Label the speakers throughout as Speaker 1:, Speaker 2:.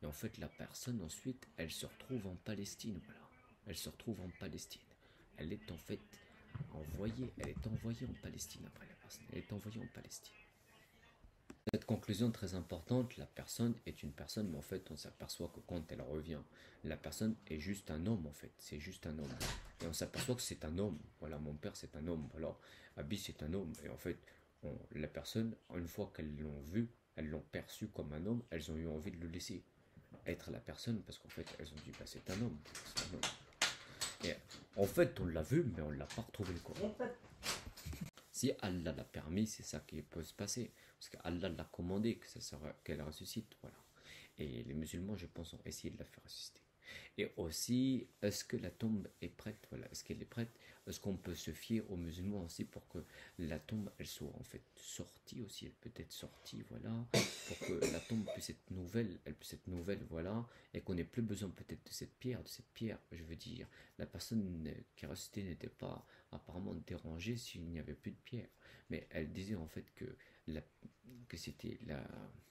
Speaker 1: Et en fait, la personne, ensuite, elle se retrouve en Palestine, voilà. Elle se retrouve en Palestine. Elle est en fait elle est envoyée en Palestine après la personne. Elle est envoyée en Palestine. Cette conclusion très importante, la personne est une personne, mais en fait, on s'aperçoit que quand elle revient, la personne est juste un homme, en fait. C'est juste un homme. Et on s'aperçoit que c'est un homme. Voilà, mon père, c'est un homme. Voilà, Abi, c'est un homme. Et en fait, la personne, une fois qu'elles l'ont vu, elles l'ont perçu comme un homme, elles ont eu envie de le laisser être la personne, parce qu'en fait, elles ont dit, bah, c'est un homme. C'est un homme. Et en fait, on l'a vu, mais on l'a pas retrouvé le corps. Si Allah l'a permis, c'est ça qui peut se passer. Parce qu'Allah l'a commandé qu'elle ressuscite. Voilà. Et les musulmans, je pense, ont essayé de la faire ressusciter. Et aussi, est-ce que la tombe est prête? Voilà. Est-ce qu'elle est prête? Est-ce qu'on peut se fier aux musulmans aussi pour que la tombe, elle soit en fait sortie aussi? Elle peut être sortie, voilà. Pour que la tombe puisse être nouvelle, elle puisse être nouvelle, voilà. Et qu'on n'ait plus besoin peut-être de cette pierre, je veux dire. La personne qui est ressuscitée n'était pas apparemment dérangée s'il n'y avait plus de pierre. Mais elle disait en fait la, que c'était la...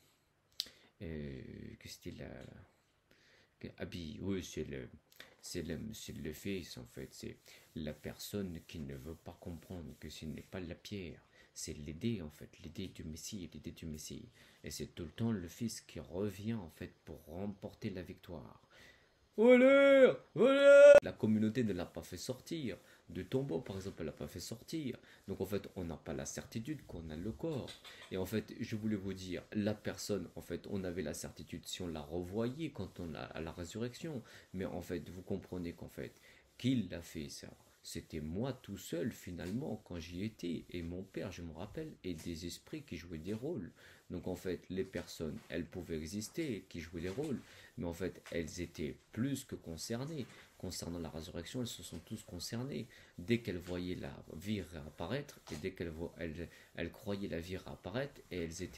Speaker 1: que c'était la Abi, oui, c'est le fils en fait, c'est la personne qui ne veut pas comprendre que ce n'est pas la pierre, c'est l'idée en fait, l'idée du Messie, l'idée du Messie. Et c'est tout le temps le fils qui revient en fait pour remporter la victoire. Voleur, voleur. La communauté ne l'a pas fait sortir. De tombeau, par exemple, elle l'a pas fait sortir. Donc en fait, on n'a pas la certitude qu'on a le corps. Et en fait, je voulais vous dire, la personne, en fait, on avait la certitude si on la revoyait quand on a à la résurrection. Mais en fait, vous comprenez qu'en fait, qui l'a fait ça? C'était moi tout seul finalement quand j'y étais et mon père, je me rappelle, et des esprits qui jouaient des rôles. Donc en fait, les personnes, elles pouvaient exister, qui jouaient des rôles, mais en fait, elles étaient plus que concernées. Concernant la résurrection, elles se sont tous concernées. Dès qu'elles voyaient la vie réapparaître, et dès qu'elles croyaient la vie réapparaître, et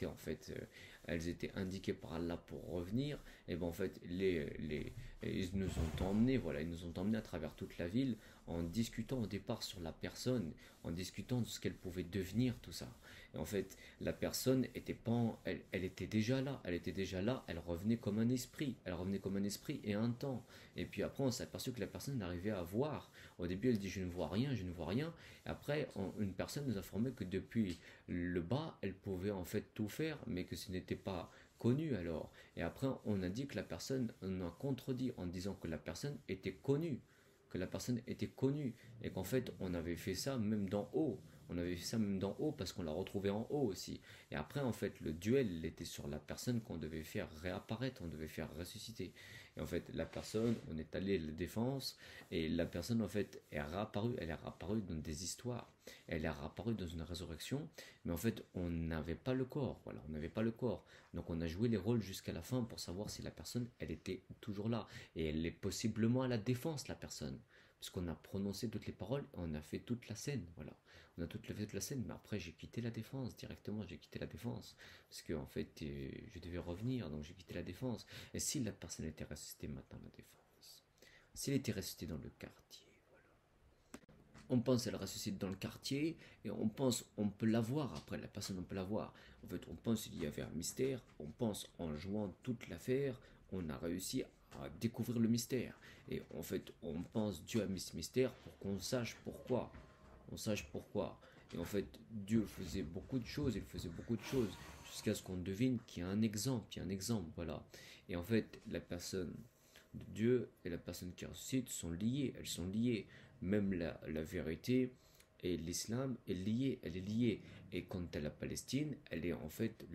Speaker 1: elles étaient indiquées par Allah pour revenir, et ben en fait, ils nous ont emmenés, voilà, ils nous ont emmenés à travers toute la ville en discutant au départ sur la personne, en discutant de ce qu'elle pouvait devenir, tout ça. Et en fait, la personne était pas, elle était déjà là, elle revenait comme un esprit, et un temps. Et puis après, on s'est aperçu que la personne n'arrivait à voir. Au début, elle dit je ne vois rien, je ne vois rien. Et après, une personne nous a informé que depuis le bas, elle pouvait en fait tout faire, mais que ce n'était pas connu alors. Et après, on a dit que la personne, on a contredit en disant que la personne était connue, et qu'en fait, on avait fait ça même d'en haut. On avait fait ça même d'en haut parce qu'on l'a retrouvé en haut aussi. Et après, en fait, le duel il était sur la personne qu'on devait faire réapparaître, on devait faire ressusciter. Et en fait, la personne, on est allé à la défense, et la personne, en fait, elle est réapparue dans des histoires. Elle est réapparue dans une résurrection, mais en fait, on n'avait pas le corps. Voilà, on n'avait pas le corps. Donc, on a joué les rôles jusqu'à la fin pour savoir si la personne, elle était toujours là. Et elle est possiblement à la défense, la personne. Parce qu'on a prononcé toutes les paroles et on a fait toute la scène. Voilà. On a fait toute la scène, mais après j'ai quitté la défense directement, j'ai quitté la défense parce que en fait je devais revenir, donc j'ai quitté la défense. Et si la personne était restée maintenant la défense, s'il était resté dans le quartier, on pense elle ressuscite dans le quartier et on pense on peut la voir après la personne on peut la voir. En fait on pense qu'il y avait un mystère, on pense en jouant toute l'affaire, on a réussi à découvrir le mystère. Et en fait on pense Dieu a mis ce mystère pour qu'on sache pourquoi. On sache pourquoi. Et en fait, Dieu faisait beaucoup de choses, il faisait beaucoup de choses, jusqu'à ce qu'on devine qu'il y a un exemple, voilà. Et en fait, la personne de Dieu et la personne qui ressuscite sont liées, elles sont liées. Même la vérité et l'islam est liée, elle est liée. Et quant à la Palestine, elle est en fait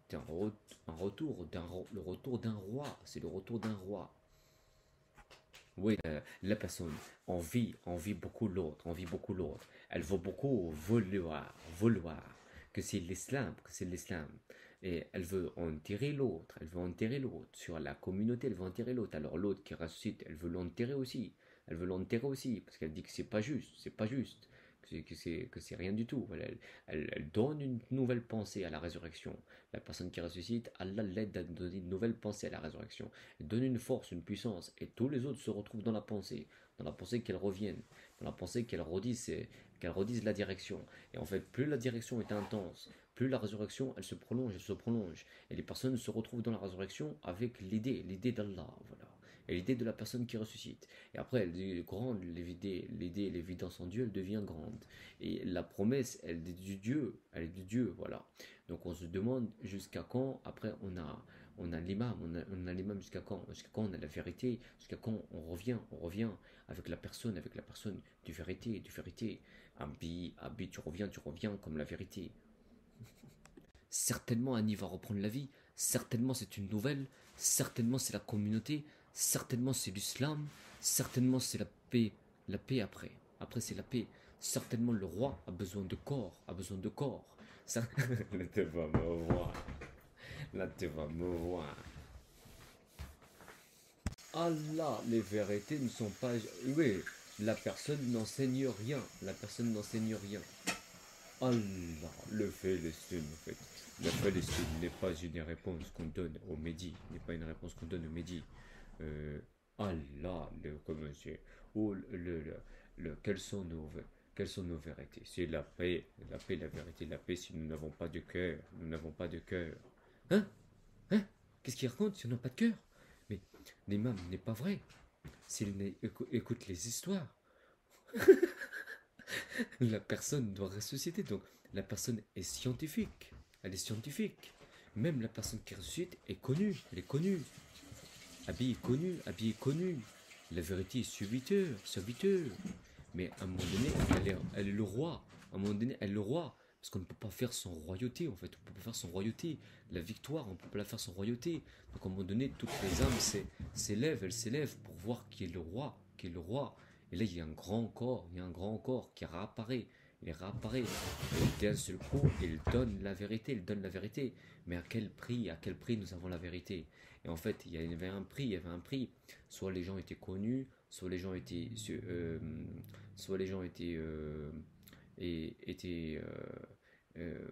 Speaker 1: le retour d'un roi, c'est le retour d'un roi. Oui, la personne envie beaucoup l'autre, Elle veut beaucoup vouloir que c'est l'islam. Et elle veut enterrer l'autre. Sur la communauté, elle veut enterrer l'autre. Alors l'autre qui ressuscite, elle veut l'enterrer aussi. Parce qu'elle dit que c'est pas juste, que c'est rien du tout. Elle donne une nouvelle pensée à la résurrection. La personne qui ressuscite, Allah l'aide à donner une nouvelle pensée à la résurrection. Elle donne une force, une puissance, et tous les autres se retrouvent dans la pensée qu'elles reviennent, dans la pensée qu'elles redisent la direction. Et en fait, plus la direction est intense, plus la résurrection, elle se prolonge. Et les personnes se retrouvent dans la résurrection avec l'idée d'Allah, voilà. Et l'idée de la personne qui ressuscite. Et après, elle est grande, l'idée, l'évidence en Dieu, elle devient grande. Et la promesse, elle est du Dieu, voilà. Donc on se demande jusqu'à quand, après on a l'imam, on a l'imam jusqu'à quand on a la vérité, jusqu'à quand on revient avec la personne du vérité. Abi, tu reviens comme la vérité. Certainement Annie va reprendre la vie, certainement c'est une nouvelle, certainement c'est la communauté, certainement c'est l'islam, certainement c'est la paix après. Après c'est la paix. Certainement le roi a besoin de corps, a besoin de corps. Ça... Là tu vas me voir, là tu vas me voir. Allah, les vérités ne sont pas... Oui, la personne n'enseigne rien, la personne n'enseigne rien. Allah, le Palestine, en fait. La Palestine n'est pas une réponse qu'on donne aux Médis, n'est pas une réponse qu'on donne aux Médis. Allah, comment c'est, oh, quelles sont nos vérités? C'est la vérité, la paix. Si nous n'avons pas de cœur, nous n'avons pas de cœur. Hein? Hein? Qu'est-ce qu'il raconte si on n'a pas de cœur? Mais l'imam n'est pas vrai. S'il écoute les histoires, la personne doit ressusciter. Donc la personne est scientifique. Elle est scientifique. Même la personne qui ressuscite est connue. Elle est connue. Abi est connu. Abi est connu. La vérité est serviteur. Mais à un moment donné, elle est le roi. À un moment donné, elle est le roi. Parce qu'on ne peut pas faire sans royauté, en fait. On ne peut pas faire sans royauté. La victoire, on ne peut pas la faire sans royauté. Donc à un moment donné, toutes les âmes elles s'élèvent pour voir qui est le roi. Qui est le roi. Et là, il y a un grand corps qui réapparaît. Il réapparaît. Et d'un seul coup, il donne la vérité. Mais à quel prix nous avons la vérité? Et en fait, il y avait un prix. Soit les gens étaient connus, soit les gens étaient, étaient euh,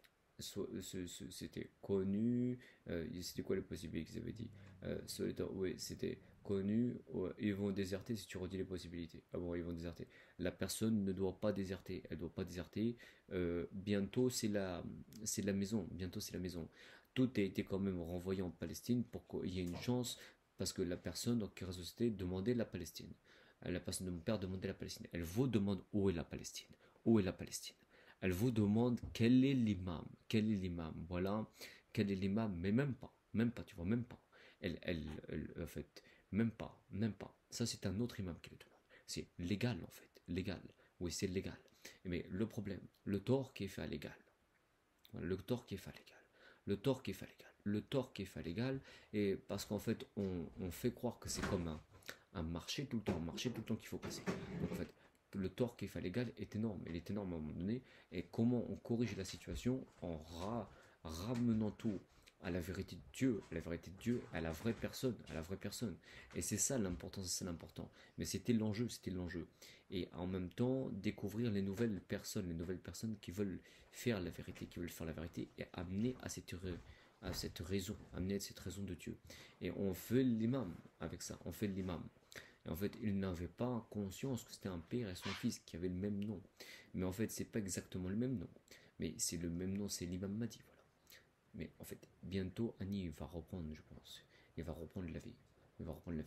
Speaker 1: c'était connu, c'était quoi les possibilités qu'ils avaient dit? Oui, c'était connu, ouais, ils vont déserter si tu redis les possibilités. Ah bon, ils vont déserter. La personne ne doit pas déserter, elle doit pas déserter. Bientôt c'est la maison, bientôt c'est la maison. Tout a été quand même renvoyé en Palestine pour qu'il y ait une chance, parce que la personne donc, qui est ressuscitée demandait la Palestine. La personne de mon père demandait la Palestine. Elle vous demande où est la Palestine. Où est la Palestine? Elle vous demande quel est l'imam. Quel est l'imam? Voilà. Quel est l'imam? Mais même pas. Même pas, tu vois, même pas. En fait, même pas. Même pas. Ça, c'est un autre imam qui le demande. C'est légal, en fait. Légal. Oui, c'est légal. Mais le problème, le tort qui est fait à l'égal. Voilà, le tort qui est fait à l'égal. Le tort qui est fait à l'égal. Le tort qui est fait à l'égal. Et parce qu'en fait, on fait croire que c'est comme un marché tout le temps. Un marché tout le temps qu'il faut passer. Donc, en fait, le tort qui est fait à l'égal est énorme. Il est énorme à un moment donné. Et comment on corrige la situation en ramenant tout à la vérité de Dieu, à la vraie personne, Et c'est ça l'important, c'est ça l'important. Mais c'était l'enjeu. Et en même temps, découvrir les nouvelles personnes qui veulent faire la vérité, et amener à cette raison, de Dieu. Et on fait l'imam avec ça, Et en fait, il n'avait pas conscience que c'était un père et son fils qui avaient le même nom. Mais en fait, c'est pas exactement le même nom. Mais c'est le même nom, c'est l'imam Mahdi, voilà. Mais en fait, bientôt, Annie va reprendre, je pense. Il va reprendre la vie. Voilà.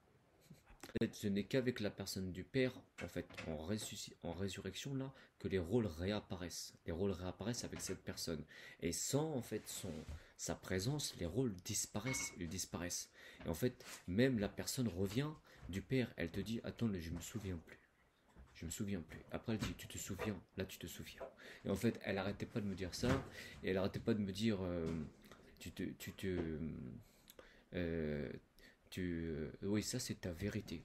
Speaker 1: En fait, ce n'est qu'avec la personne du Père, en fait, en résurrection, là, que les rôles réapparaissent. Les rôles réapparaissent avec cette personne. Et sans, en fait, sa présence, les rôles disparaissent. Ils disparaissent. Et en fait, même la personne revient du Père. Elle te dit, attends, je me souviens plus. Après, elle dit, tu te souviens. Là, tu te souviens. Et en fait, elle arrêtait pas de me dire ça. Et elle arrêtait pas de me dire, oui, ça c'est ta vérité.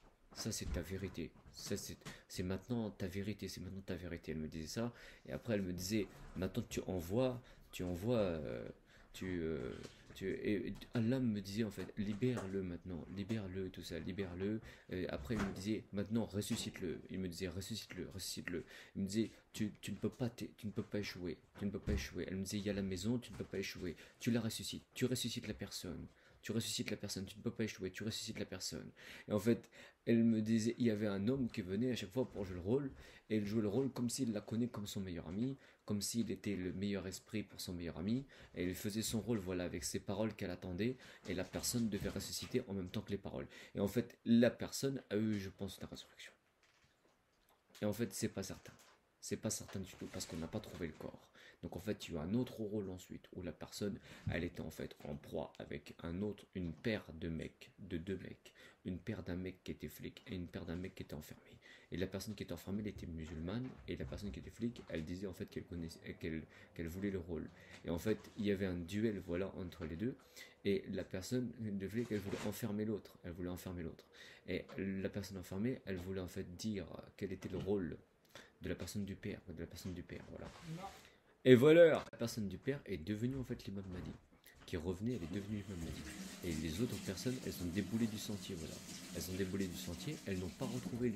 Speaker 1: C'est maintenant ta vérité. Elle me disait ça. Et après, elle me disait, maintenant tu envoies, tu, Et Allah me disait en fait, libère-le maintenant, libère-le, tout ça, libère-le. Et après, il me disait, maintenant, ressuscite-le. Il me disait, ressuscite-le, ressuscite-le. Il me disait, tu ne peux pas, tu ne peux pas échouer, tu ne peux pas échouer. Elle me disait, il y a la maison, tu ne peux pas échouer. Tu la ressuscites, tu ressuscites la personne. Tu ressuscites la personne, tu ne peux pas échouer, tu ressuscites la personne. Et en fait, elle me disait, il y avait un homme qui venait à chaque fois pour jouer le rôle, et il jouait le rôle comme s'il la connaît comme son meilleur ami, comme s'il était le meilleur esprit pour son meilleur ami, et il faisait son rôle, voilà, avec ses paroles qu'elle attendait, et la personne devait ressusciter en même temps que les paroles. Et en fait, la personne a eu, je pense, la résurrection. Et en fait, c'est pas certain. C'est pas certain du tout parce qu'on n'a pas trouvé le corps. Donc en fait, il y a eu un autre rôle ensuite où la personne, elle était en fait en proie avec une paire de mecs, de deux mecs, une paire d'un mec qui était flic et une paire d'un mec qui était enfermé. Et la personne qui était enfermée, elle était musulmane et la personne qui était flic, elle disait en fait qu'elle voulait le rôle. Et en fait, il y avait un duel voilà entre les deux et la personne de flic, elle voulait enfermer l'autre, elle voulait enfermer l'autre. Et la personne enfermée, elle voulait en fait dire quel était le rôle de la personne du père, voilà. Et voilà, la personne du père est devenue en fait l'imam Mahdi. Qui revenait, elle est devenue l'imam Mahdi. Et les autres personnes, elles ont déboulé du sentier, voilà. Elles ont déboulé du sentier, elles n'ont pas retrouvé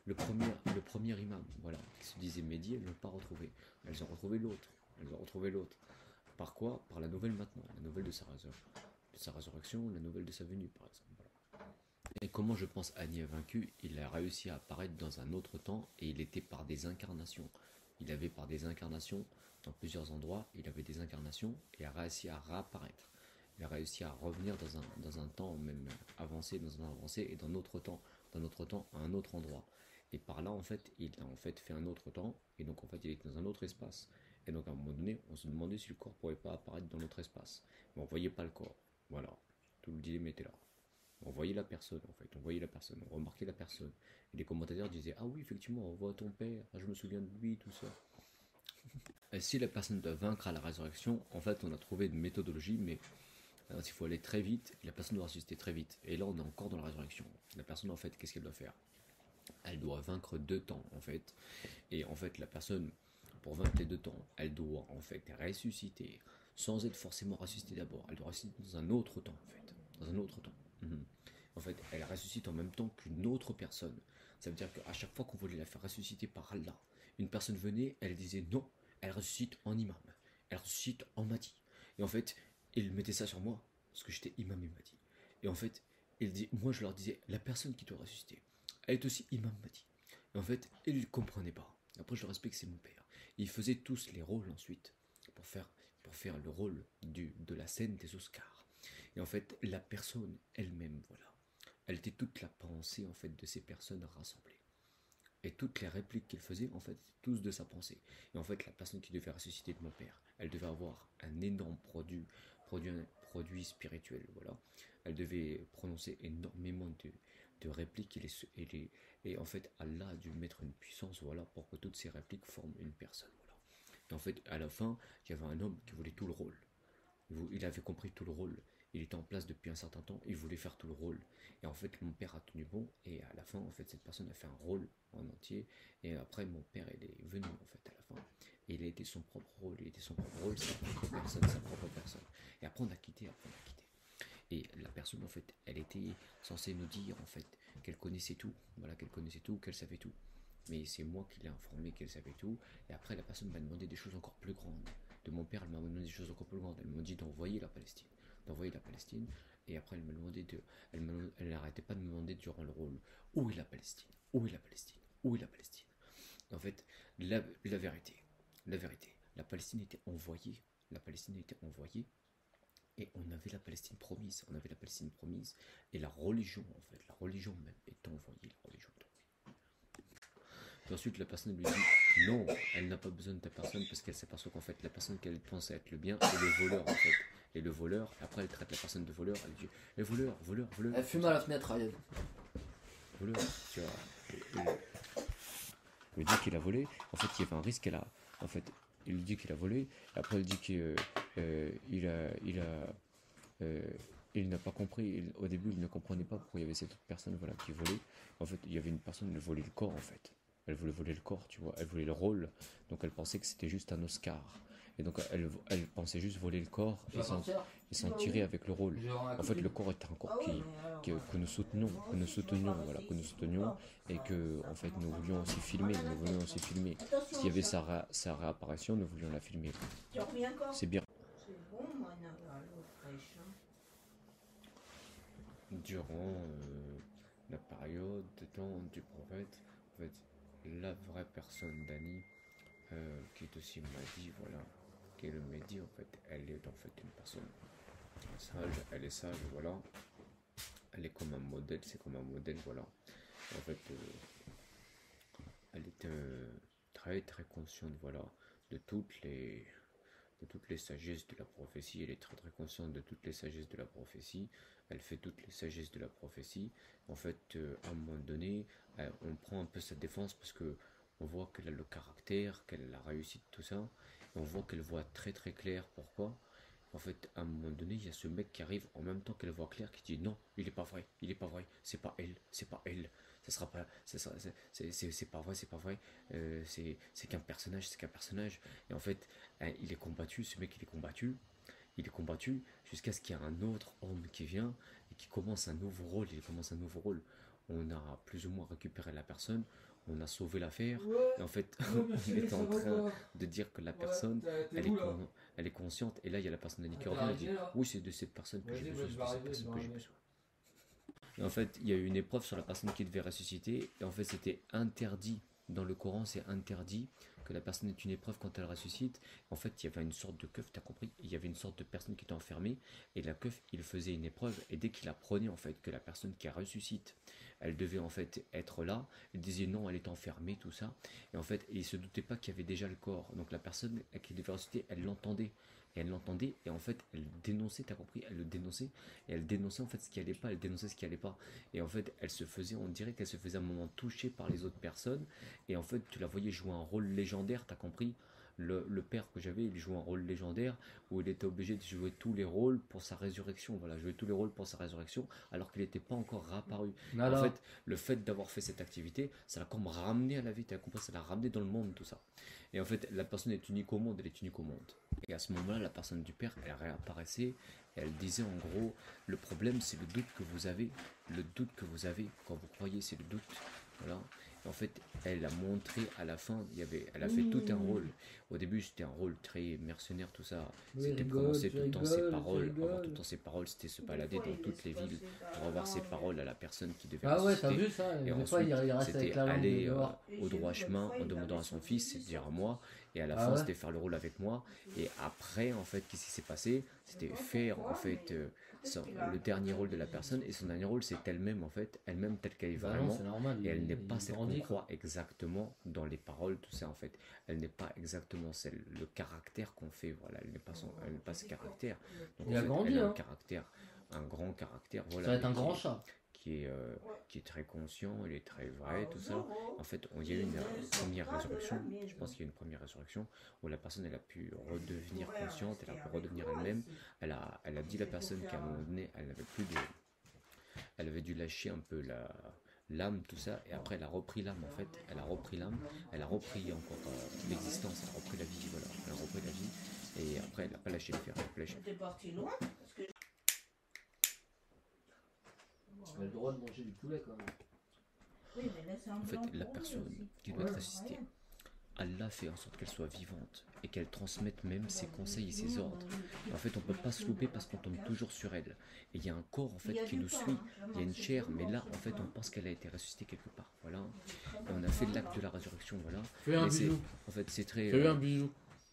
Speaker 1: le premier imam, voilà, qui se disait Mehdi, elles ne l'ont pas retrouvé. Elles ont retrouvé l'autre. Elles ont retrouvé l'autre. Par quoi? Par la nouvelle maintenant, la nouvelle de sa résurrection, la nouvelle de sa venue, par exemple. Voilà. Et comment je pense Annie a vaincu? Il a réussi à apparaître dans un autre temps et il était par des incarnations. Il avait par des incarnations dans plusieurs endroits, il avait des incarnations et a réussi à réapparaître. Il a réussi à revenir dans un temps même avancé, dans un avancé et dans notre temps, à un autre endroit. Et par là, en fait, il a en fait fait un autre temps et donc en fait, il était dans un autre espace. Et donc à un moment donné, on se demandait si le corps pourrait pas apparaître dans notre espace. Mais on voyait pas le corps. Voilà, tout le dilemme était là. On voyait la personne, en fait, on voyait la personne, on remarquait la personne. Et les commentateurs disaient, ah oui, effectivement, on voit ton père, je me souviens de lui, tout ça. Et si la personne doit vaincre à la résurrection, en fait, on a trouvé une méthodologie, mais il faut aller très vite, et la personne doit ressusciter très vite. Et là, on est encore dans la résurrection. La personne, en fait, qu'est-ce qu'elle doit faire? Elle doit vaincre deux temps, en fait. Et en fait, la personne, pour vaincre les deux temps, elle doit, en fait, ressusciter, sans être forcément ressuscitée d'abord. Elle doit ressusciter dans un autre temps, en fait. Dans un autre temps. En fait, elle ressuscite en même temps qu'une autre personne. Ça veut dire qu'à chaque fois qu'on voulait la faire ressusciter par Allah, une personne venait, elle disait non, elle ressuscite en imam, elle ressuscite en Mahdi. Et en fait, il mettait ça sur moi, parce que j'étais imam et Mahdi. Et en fait, moi je leur disais, la personne qui doit ressusciter, elle est aussi imam Mahdi. Et en fait, ils ne comprenaient pas. Après, je leur explique que c'est mon père. Ils faisaient tous les rôles ensuite, pour faire le rôle de la scène des Oscars. Et en fait, la personne elle-même, voilà, elle était toute la pensée en fait de ces personnes rassemblées. Et toutes les répliques qu'il faisait, en fait, étaient tous de sa pensée. Et en fait, la personne qui devait ressusciter de mon père, elle devait avoir un énorme produit spirituel, voilà. Elle devait prononcer énormément de répliques et en fait, Allah a dû mettre une puissance, voilà, pour que toutes ces répliques forment une personne, voilà. Et en fait, à la fin, il y avait un homme qui voulait tout le rôle. Il avait compris tout le rôle. Il était en place depuis un certain temps, il voulait faire tout le rôle. Et en fait, mon père a tenu bon, et à la fin, en fait, cette personne a fait un rôle en entier. Et après, mon père, il est venu, en fait, à la fin. Et il a été son propre rôle, sa propre personne. Et après, on a quitté. Et la personne, en fait, elle était censée nous dire, en fait, qu'elle connaissait tout. Voilà, qu'elle savait tout. Mais c'est moi qui l'ai informé qu'elle savait tout. Et après, la personne m'a demandé des choses encore plus grandes. De mon père, elle m'a demandé des choses encore plus grandes. Elle m'a dit d'envoyer la Palestine. Et après, elle m'a demandé elle n'arrêtait pas de me demander durant le rôle, où est la Palestine? Où est la Palestine? Où est la Palestine? Et en fait, la vérité, la Palestine était envoyée. Et on avait la Palestine promise. Et la religion, en fait, la religion même est envoyée. Et ensuite, la personne lui dit non, elle n'a pas besoin de ta personne parce qu'elle s'aperçoit qu'en fait, la personne qu'elle pensait être le bien est le voleur, en fait. Et le voleur, après, elle traite la personne de voleur. Elle dit voleur.
Speaker 2: Elle fume à la fenêtre, Ryan.
Speaker 1: Voleur, tu vois. Il lui dit qu'il a volé. En fait, il y avait un risque qu'elle a. En fait, il lui dit qu'il a volé. Après, il dit qu'il il n'a pas compris. Au début, il ne comprenait pas pourquoi il y avait cette autre personne, voilà, qui volait. En fait, il y avait une personne qui volait le corps, en fait. Elle voulait voler le corps, tu vois. Elle voulait le rôle. Donc, elle pensait que c'était juste un Oscar. Et donc elle pensait juste voler le corps
Speaker 2: Tu vas sortir?
Speaker 1: et s'en tirer avec le rôle.
Speaker 2: Je vais rendre la
Speaker 1: En fait,
Speaker 2: copine.
Speaker 1: le corps est un corps
Speaker 3: Ah ouais, mais alors,
Speaker 1: que nous soutenons, voilà, que nous soutenions, et que en fait nous voulions aussi filmer, nous voulions aussi filmer.
Speaker 3: attention,
Speaker 1: S'il y avait
Speaker 3: ça.
Speaker 1: sa réapparition, nous voulions la filmer.
Speaker 3: Tu as pris encore?
Speaker 1: C'est bien.
Speaker 3: C'est bon, moi, l'eau fraîche. Hein.
Speaker 1: Durant la période de temps du prophète, en fait, la vraie personne d'Annie, qui est aussi Mahdi, voilà, qui est le Mehdi, en fait, elle est en fait une personne sage, elle est sage, voilà, elle est comme un modèle, c'est comme un modèle, voilà. En fait, elle est très très consciente, voilà, de toutes les sagesses de la prophétie. Elle est très très consciente de toutes les sagesses de la prophétie. Elle fait toutes les sagesses de la prophétie. En fait, à un moment donné, on prend un peu sa défense parce que on voit qu'elle a le caractère, qu'elle a la réussite, tout ça. Et on voit qu'elle voit très très clair. Pourquoi? En fait, à un moment donné, il y a ce mec qui arrive en même temps qu'elle voit clair, qui dit non, il est pas vrai, c'est pas elle, ça sera pas, c'est pas vrai, c'est qu'un personnage, Et en fait, il est combattu, ce mec il est combattu jusqu'à ce qu'il y ait un autre homme qui vient et qui commence un nouveau rôle, On a plus ou moins récupéré la personne, on a sauvé l'affaire,
Speaker 2: Ouais,
Speaker 1: et en fait,
Speaker 2: ouais,
Speaker 1: on
Speaker 2: monsieur,
Speaker 1: est
Speaker 2: ça
Speaker 1: en
Speaker 2: va
Speaker 1: train
Speaker 2: quoi?
Speaker 1: de dire que la
Speaker 2: Ouais,
Speaker 1: personne,
Speaker 2: t'es
Speaker 1: elle est,
Speaker 2: où là?
Speaker 1: elle est consciente, et là il y a la personne qui
Speaker 2: T'es
Speaker 1: revient et dit
Speaker 2: arrivé là?
Speaker 1: oui, c'est de cette personne que j'ai
Speaker 2: Vas-y,
Speaker 1: besoin,
Speaker 2: ouais, je vais arriver,
Speaker 1: Et en fait, il y a eu une épreuve sur la personne qui devait ressusciter, et en fait, c'était interdit. Dans le Coran, c'est interdit que la personne ait une épreuve quand elle ressuscite. En fait, il y avait une sorte de keuf, t'as compris? Il y avait une sorte de personne qui était enfermée, et la keuf, il faisait une épreuve, et dès qu'il apprenait en fait que la personne qui ressuscite, elle devait en fait être là, il disait non, elle est enfermée, tout ça. Et en fait, il se doutait pas qu'il y avait déjà le corps. Donc la personne qui devait ressusciter, elle l'entendait. Et elle l'entendait, et en fait, elle dénonçait, t'as compris? Elle le dénonçait, et elle dénonçait en fait ce qui allait pas, elle dénonçait ce qui allait pas. Et en fait, elle se faisait, on dirait qu'elle se faisait un moment touchée par les autres personnes. Et en fait, tu la voyais jouer un rôle légendaire, t'as compris? Le père que j'avais, il jouait un rôle légendaire où il était obligé de jouer tous les rôles pour sa résurrection. Voilà, jouer tous les rôles pour sa résurrection alors qu'il n'était pas encore réapparu. En fait, le fait d'avoir fait cette activité, ça l'a comme ramené à la vie, t'as compris? Ça l'a ramené dans le monde, tout ça. Et en fait, la personne est unique au monde, elle est unique au monde. Et à ce moment-là, la personne du père, elle réapparaissait et elle disait en gros, le problème c'est le doute que vous avez, quand vous croyez, c'est le doute. Voilà. Et en fait, elle a montré à la fin, elle a fait tout un rôle. Au début, c'était un rôle très mercenaire, tout ça.
Speaker 2: Oui,
Speaker 1: C'était
Speaker 2: rigole,
Speaker 1: prononcer
Speaker 2: tu
Speaker 1: tout le temps
Speaker 2: rigoles,
Speaker 1: ses
Speaker 2: tu
Speaker 1: paroles.
Speaker 2: rigoles.
Speaker 1: Avoir tout le temps ses paroles, c'était se balader dans toutes les villes pour avoir ses paroles à la personne qui devait
Speaker 2: Ah ouais, t'as
Speaker 1: ressusciter.
Speaker 2: vu ça?
Speaker 1: Et
Speaker 2: Des fois,
Speaker 1: ensuite,
Speaker 2: il reste avec
Speaker 1: c'était
Speaker 2: la langue
Speaker 1: aller
Speaker 2: dehors.
Speaker 1: au droit chemin en demandant à son fils, c'est-à-dire à moi. Et à la
Speaker 2: Ah
Speaker 1: fin,
Speaker 2: ouais?
Speaker 1: c'était faire le rôle avec moi. Et après, en fait, qu'est-ce qui s'est passé? C'était faire, en fait, le dernier rôle de la personne. Et son dernier rôle, c'est elle-même, en fait, elle-même telle qu'elle est
Speaker 2: Bah non,
Speaker 1: vraiment.
Speaker 2: c'est normal.
Speaker 1: Et elle n'est
Speaker 2: il
Speaker 1: pas celle qu'on
Speaker 2: grandit,
Speaker 1: croit exactement dans les paroles, tout ça, en fait. Elle n'est pas exactement le caractère qu'on fait, voilà. Elle n'est pas ce caractère. Donc,
Speaker 2: Il
Speaker 1: en
Speaker 2: a
Speaker 1: fait,
Speaker 2: grandi,
Speaker 1: elle a
Speaker 2: hein.
Speaker 1: un grand caractère,
Speaker 2: Ça
Speaker 1: voilà.
Speaker 2: va être un
Speaker 1: mais
Speaker 2: grand chat.
Speaker 1: qui est très conscient, il est très vrai, tout ça. En fait, il y a eu une première résurrection, je pense qu'il y a eu une première résurrection où la personne elle a pu redevenir consciente, elle a pu redevenir elle-même. Elle a dit à la personne qu'à un moment donné, elle avait dû lâcher un peu l'âme, tout ça, et après elle a repris l'âme en fait, elle a repris l'âme, elle a repris encore l'existence, elle a repris la vie, voilà, elle a repris la vie, et après elle n'a pas lâché le fer, elle a pas lâché.
Speaker 3: T'es parti loin parce que...
Speaker 2: Tu as le droit de manger du poulet quand même.
Speaker 3: Oui, mais là, c'est un
Speaker 1: En fait,
Speaker 3: blanc
Speaker 1: la
Speaker 3: pour
Speaker 1: personne
Speaker 3: lui aussi.
Speaker 1: qui doit être
Speaker 3: Ouais,
Speaker 1: ressuscitée,
Speaker 3: rien.
Speaker 1: Allah fait en sorte qu'elle soit vivante et qu'elle transmette même ses conseils et ses ordres. Et en fait, on ne peut pas se louper parce qu'on tombe toujours sur elle. Et il y a un corps en fait qui nous suit, il y a une chair, mais là en fait on pense qu'elle a été ressuscitée quelque part. Voilà. Et on a fait l'acte de la résurrection, voilà.
Speaker 2: Fais un
Speaker 1: Mais c'est-
Speaker 2: bisou.
Speaker 1: En fait, c'est très,
Speaker 2: Fais un bisou.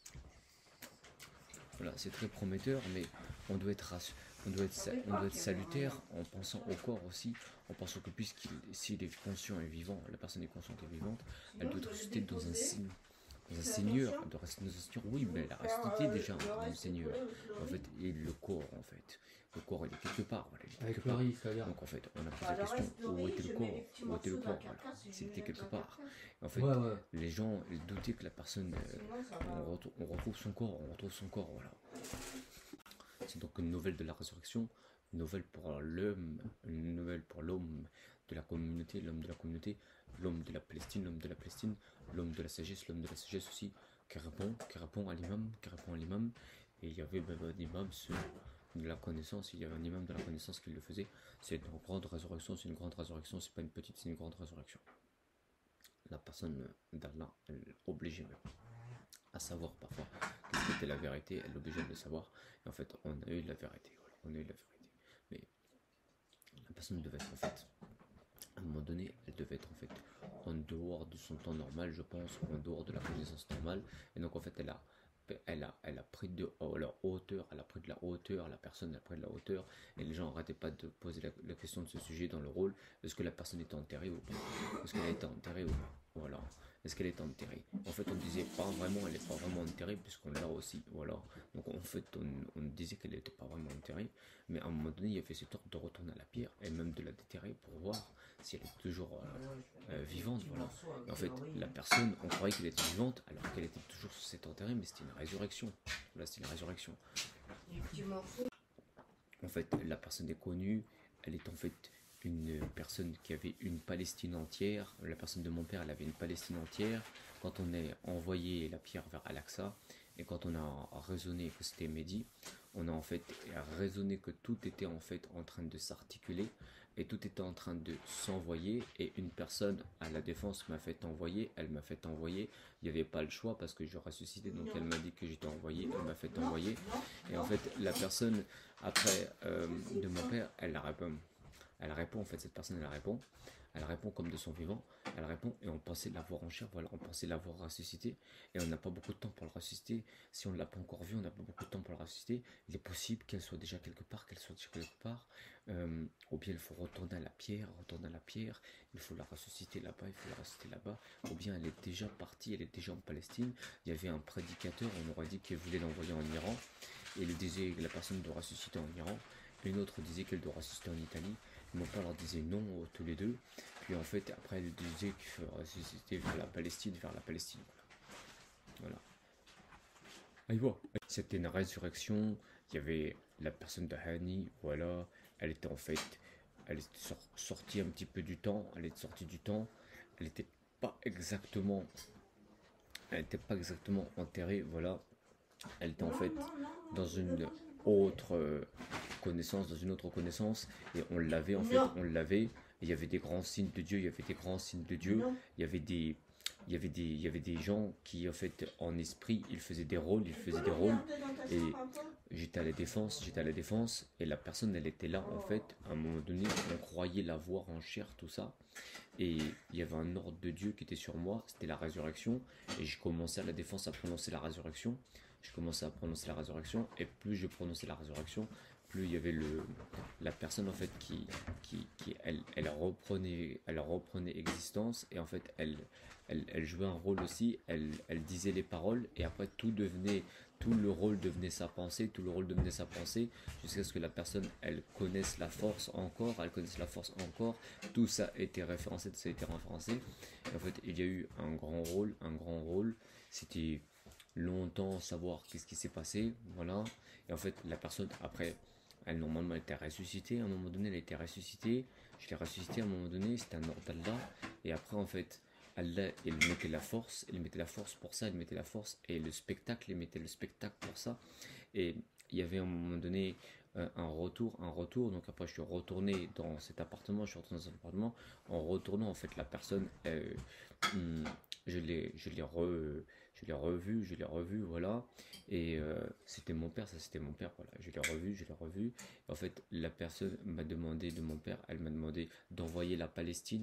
Speaker 1: voilà, c'est très prometteur, mais on doit être on doit être salutaire en pensant au corps aussi, en pensant que s'il est conscient et vivant, la personne est consciente et vivante, elle doit être ressuscitée dans un signe. Dans un seigneur, elle doit rester dans un seigneur, oui, mais elle a ressuscité déjà un seigneur. En fait, et le corps, en fait. Le corps, il est quelque part. Voilà, il est
Speaker 2: Avec
Speaker 1: quelque part.
Speaker 2: Paris, ça a l'air.
Speaker 1: Donc en fait, on a posé la question, où était le corps? Où était le corps? Voilà. C'était quelque part. En fait,
Speaker 2: Ouais, ouais.
Speaker 1: les gens, ils doutaient que la personne, on retrouve son corps, voilà. C'est donc une nouvelle de la résurrection, une nouvelle pour l'homme, une nouvelle pour l'homme de la communauté, l'homme de la communauté, l'homme de la Palestine, l'homme de la Palestine, l'homme de la sagesse aussi, qui répond à l'imam, et il y avait même un imam de la connaissance, il y avait un imam de la connaissance qui le faisait. C'est une grande résurrection, c'est une grande résurrection, c'est pas une petite, c'est une grande résurrection. La personne d'Allah, elle obligeait même à savoir parfois qu'est-ce qu'était la vérité, elle l'obligeait de le savoir, et en fait on a eu la vérité, voilà, on a eu la vérité. Mais la personne devait être en fait, à un moment donné, elle devait être en fait en dehors de son temps normal, je pense, en dehors de la connaissance normale, et donc en fait elle a pris de la hauteur, elle a pris de la hauteur, la personne a pris de la hauteur, et les gens n'arrêtaient pas de poser la question de ce sujet dans le rôle, est-ce que la personne était enterrée ou pas, est-ce qu'elle a été enterrée ou pas, voilà, est-ce qu'elle est enterrée. En fait on disait pas vraiment, elle n'est pas vraiment enterrée, puisqu'on l'a aussi, voilà, donc en fait on disait qu'elle n'était pas vraiment enterrée, mais à un moment donné il y avait cet ordre de retourner à la pierre, et même de la déterrer pour voir si elle est toujours vivante, voilà. Et en fait, la personne, on croyait qu'elle était vivante, alors qu'elle était toujours sur cette enterrée, mais c'était une résurrection. Voilà, c'était une résurrection. En fait, la personne est connue, elle est en fait une personne qui avait une Palestine entière. La personne de mon père, elle avait une Palestine entière. Quand on a envoyé la pierre vers Al-Aqsa, et quand on a raisonné que c'était Mehdi, on a en fait raisonné que tout était en fait en train de s'articuler, et tout était en train de s'envoyer, et une personne à la défense m'a fait envoyer, elle m'a fait envoyer, il n'y avait pas le choix parce que je ressuscitais, donc elle m'a dit que j'étais envoyé, elle m'a fait envoyer, et en fait la personne après de mon père, elle répond en fait, cette personne elle répond comme de son vivant, elle répond, et on pensait l'avoir en chair, voilà, on pensait l'avoir ressuscité, et on n'a pas beaucoup de temps pour le ressusciter. Si on ne l'a pas encore vu, on n'a pas beaucoup de temps pour le ressusciter. Il est possible qu'elle soit déjà quelque part, ou bien il faut retourner à la pierre, il faut la ressusciter là-bas, ou bien elle est déjà partie, elle est déjà en Palestine. Il y avait un prédicateur, on aurait dit qu'il voulait l'envoyer en Iran, et il disait que la personne doit ressusciter en Iran, une autre disait qu'elle doit ressusciter en Italie. Mon père leur disait non, tous les deux. Puis en fait, après, elle disait qu'il faut ressusciter vers la Palestine. Voilà. Aïe, c'était une résurrection. Il y avait la personne de Hani, voilà. Elle était en fait, elle était sortie un petit peu du temps. Elle était sortie du temps. Elle n'était pas exactement, enterrée, voilà. Elle était en fait dans une autre connaissance, et on l'avait en fait, il y avait des grands signes de Dieu, il y avait des gens qui en fait en esprit ils faisaient des rôles, et j'étais à la défense, et la personne elle était là en fait, à un moment donné on croyait la voir en chair, tout ça, et il y avait un ordre de Dieu qui était sur moi, c'était la résurrection, et je commençais à la défense à prononcer la résurrection. Et plus je prononçais la résurrection, plus il y avait la personne en fait qui elle reprenait existence, et en fait elle jouait un rôle aussi, elle disait les paroles, et après tout le rôle devenait sa pensée, jusqu'à ce que la personne elle connaisse la force encore, tout ça a été référencé, et en fait il y a eu un grand rôle, c'était longtemps savoir qu'est-ce qui s'est passé, voilà. Et en fait la personne après, elle normalement elle était ressuscitée, à un moment donné je l'ai ressuscité à un moment donné, c'était un ordre d'Allah, et après en fait Allah il mettait la force pour ça, et le spectacle, il mettait le spectacle pour ça, et il y avait à un moment donné un retour, donc après je suis retourné dans cet appartement, en retournant en fait la personne, je l'ai revu, voilà, et c'était mon père, voilà, je l'ai revu, en fait la personne m'a demandé de mon père, elle m'a demandé d'envoyer la Palestine,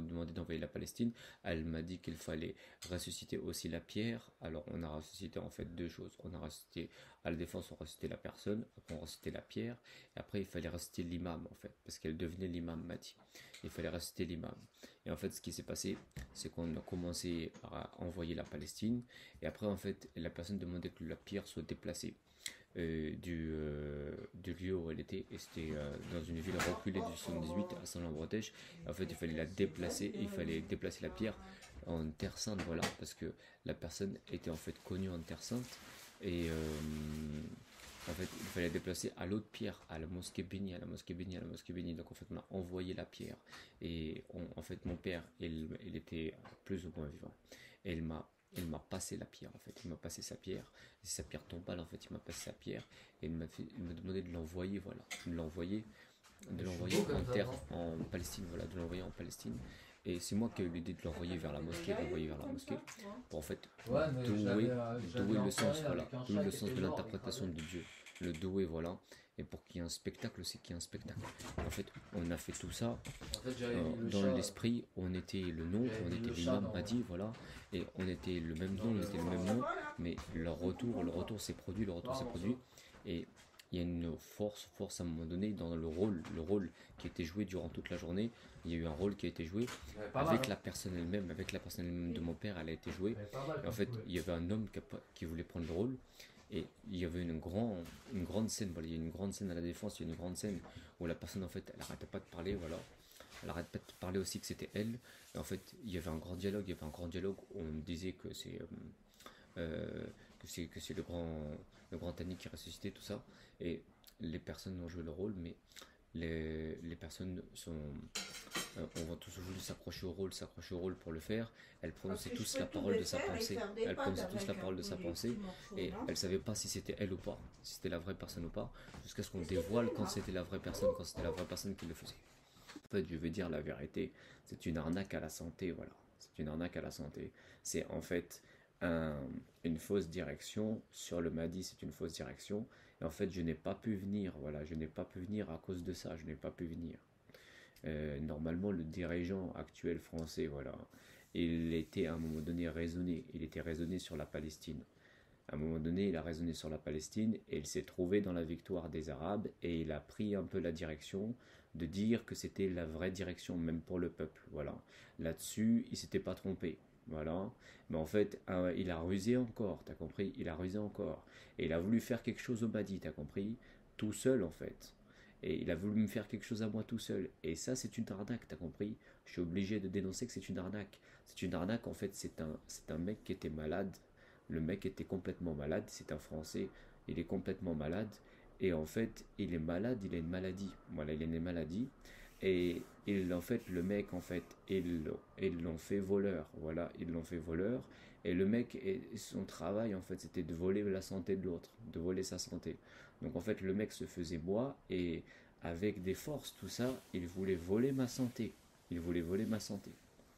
Speaker 1: elle m'a dit qu'il fallait ressusciter aussi la pierre, alors on a ressuscité en fait deux choses, on a ressuscité à la défense, on ressuscité la personne, après on ressuscité la pierre, et après il fallait ressusciter l'imam en fait, parce qu'elle devenait l'imam Mati, il fallait ressusciter l'imam. Et en fait, ce qui s'est passé, c'est qu'on a commencé à envoyer la Palestine, et après, en fait, la personne demandait que la pierre soit déplacée du lieu où elle était, et c'était dans une ville reculée du 78 à Saint-Lambretèche. En fait, il fallait déplacer la pierre en Terre Sainte, voilà, parce que la personne était en fait connue en Terre Sainte, et en fait, il fallait déplacer à l'autre pierre, à la mosquée bénie. Donc en fait, on a envoyé la pierre. Et en fait, mon père, il était plus ou moins vivant. Et il m'a il m'a passé la pierre en fait, il m'a passé sa pierre, et sa pierre tombale en fait, il m'a passé sa pierre, et il m'a demandé de l'envoyer, voilà, de l'envoyer en terre, en Palestine, voilà, de l'envoyer en Palestine. Et c'est moi qui ai eu l'idée de l'envoyer vers la mosquée, pour en fait douer le sens, voilà, douer le sens de l'interprétation de Dieu, le douer, voilà, et pour qu'il y ait un spectacle aussi, qu'il y ait un spectacle. En fait, on a fait tout ça
Speaker 2: En fait, j'avais mis le
Speaker 1: dans
Speaker 2: chat.
Speaker 1: l'esprit, on était le nom,
Speaker 2: J'avais
Speaker 1: on
Speaker 2: mis
Speaker 1: était
Speaker 2: le
Speaker 1: l'imam
Speaker 2: chat
Speaker 1: Mahdi, voilà, et on était le même nom, on était le même nom, mais le retour s'est produit, et il y a une force à un moment donné dans le rôle qui a été joué durant toute la journée. Il y a eu un rôle qui a été joué avec la personne elle-même, de mon père, elle a été jouée. Et en fait, il y avait un homme qui voulait prendre le rôle, et il y avait une grande scène. Voilà, il y a une grande scène à la défense, il y a une grande scène où la personne en fait, elle arrêtait pas de parler, voilà. Elle arrête pas de parler aussi que c'était elle. Et en fait, il y avait un grand dialogue, où on disait que c'est le grand Annie qui ressuscitait, tout ça. Et les personnes ont joué le rôle, mais les personnes on va tous voulu s'accrocher au rôle pour le faire. Elles prononçaient tous la parole de sa pensée. Et elles savaient pas si c'était elle ou pas, si c'était la vraie personne ou pas, jusqu'à ce qu'on dévoile quand c'était la vraie personne qui le faisait. En fait, je veux dire la vérité, c'est une arnaque à la santé, voilà. C'est une arnaque à la santé. C'est en fait une fausse direction. Sur le Mahdi, c'est une fausse direction. Et en fait, je n'ai pas pu venir, voilà. Je n'ai pas pu venir à cause de ça, je n'ai pas pu venir. Normalement, le dirigeant actuel français, voilà, il était à un moment donné raisonné. Il était raisonné sur la Palestine. À un moment donné, il a raisonné sur la Palestine et il s'est trouvé dans la victoire des Arabes et il a pris un peu la direction de dire que c'était la vraie direction, même pour le peuple. Voilà. Là-dessus, il s'était pas trompé. Voilà. Mais en fait, il a rusé encore, t'as compris? Il a rusé encore. Et il a voulu faire quelque chose au Mahdi, t'as compris? Tout seul, en fait. Et il a voulu me faire quelque chose à moi tout seul. Et ça, c'est une arnaque, t'as compris? Je suis obligé de dénoncer que c'est une arnaque. C'est une arnaque, en fait, c'est un mec qui était malade. Le mec était complètement malade, c'est un Français, il est complètement malade, et en fait, il est malade, il a une maladie. Voilà, il a une maladie, et en fait, le mec, en fait, ils l'ont fait voleur. Voilà, ils l'ont fait voleur, et le mec, son travail, en fait, c'était de voler la santé de l'autre, de voler sa santé. Donc, en fait, le mec se faisait moi, et avec des forces, tout ça, il voulait voler ma santé. Il voulait voler ma santé.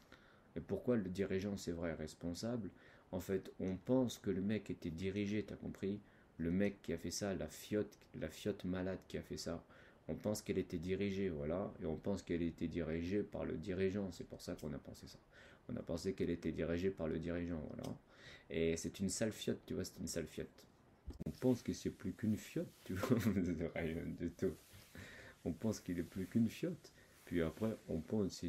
Speaker 1: Et pourquoi le dirigeant c'est vrai responsable? En fait, on pense que le mec était dirigé, t'as compris? Le mec qui a fait ça, la fiotte malade qui a fait ça, on pense qu'elle était dirigée, voilà, et on pense qu'elle était dirigée par le dirigeant, c'est pour ça qu'on a pensé ça. On a pensé qu'elle était dirigée par le dirigeant, voilà. Et c'est une sale fiotte, tu vois, c'est une sale fiotte. On pense que c'est plus qu'une fiotte, tu vois, rien du tout. On pense qu'il est plus qu'une fiotte. Puis après, on pense que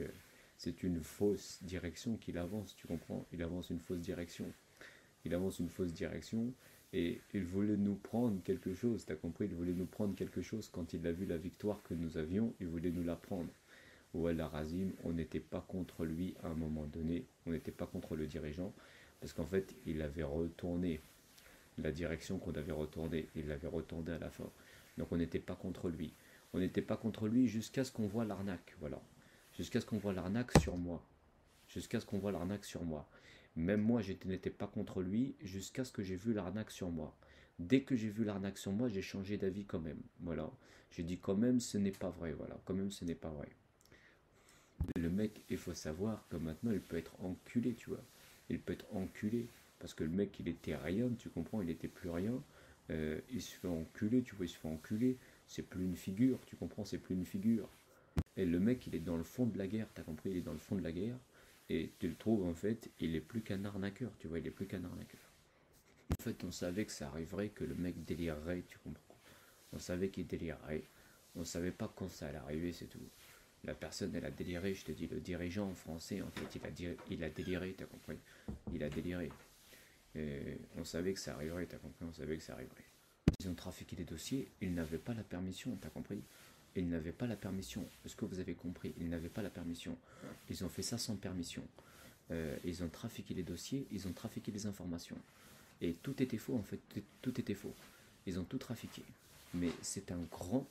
Speaker 1: c'est une fausse direction qu'il avance, tu comprends? Il avance une fausse direction. Il avance une fausse direction et il voulait nous prendre quelque chose, t'as compris? Il voulait nous prendre quelque chose quand il a vu la victoire que nous avions, il voulait nous la prendre. Ouais, la Razim, on n'était pas contre lui à un moment donné, on n'était pas contre le dirigeant, parce qu'en fait, il avait retourné la direction qu'on avait retournée, il l'avait retournée à la fin. Donc on n'était pas contre lui. On n'était pas contre lui jusqu'à ce qu'on voit l'arnaque, voilà. Jusqu'à ce qu'on voit l'arnaque sur moi. Jusqu'à ce qu'on voit l'arnaque sur moi. Même moi, je n'étais pas contre lui jusqu'à ce que j'ai vu l'arnaque sur moi. Dès que j'ai vu l'arnaque sur moi, j'ai changé d'avis quand même. Voilà. J'ai dit quand même ce n'est pas vrai. Voilà. Quand même ce n'est pas vrai. Le mec, il faut savoir que maintenant il peut être enculé, tu vois. Il peut être enculé. Parce que le mec, il était rien, tu comprends, il était plus rien. Il se fait enculer, tu vois, il se fait enculer. C'est plus une figure, tu comprends, c'est plus une figure. Et le mec, il est dans le fond de la guerre, t'as compris, il est dans le fond de la guerre. Et tu le trouves, en fait, il est plus qu'un arnaqueur, tu vois, il est plus qu'un arnaqueur. En fait, on savait que ça arriverait, que le mec délirerait, tu comprends. On savait qu'il délirerait. On savait pas quand ça allait arriver, c'est tout. La personne, elle a déliré, je te dis, le dirigeant français, en fait, il a déliré, t'as compris. Il a déliré. Et on savait que ça arriverait, t'as compris, on savait que ça arriverait. Ils ont trafiqué les dossiers, ils n'avaient pas la permission, t'as compris. Ils n'avaient pas la permission. Est-ce que vous avez compris? Ils n'avaient pas la permission. Ils ont fait ça sans permission. Ils ont trafiqué les dossiers, ils ont trafiqué les informations. Et tout était faux, en fait. Tout était faux. Ils ont tout trafiqué. Mais c'est un grand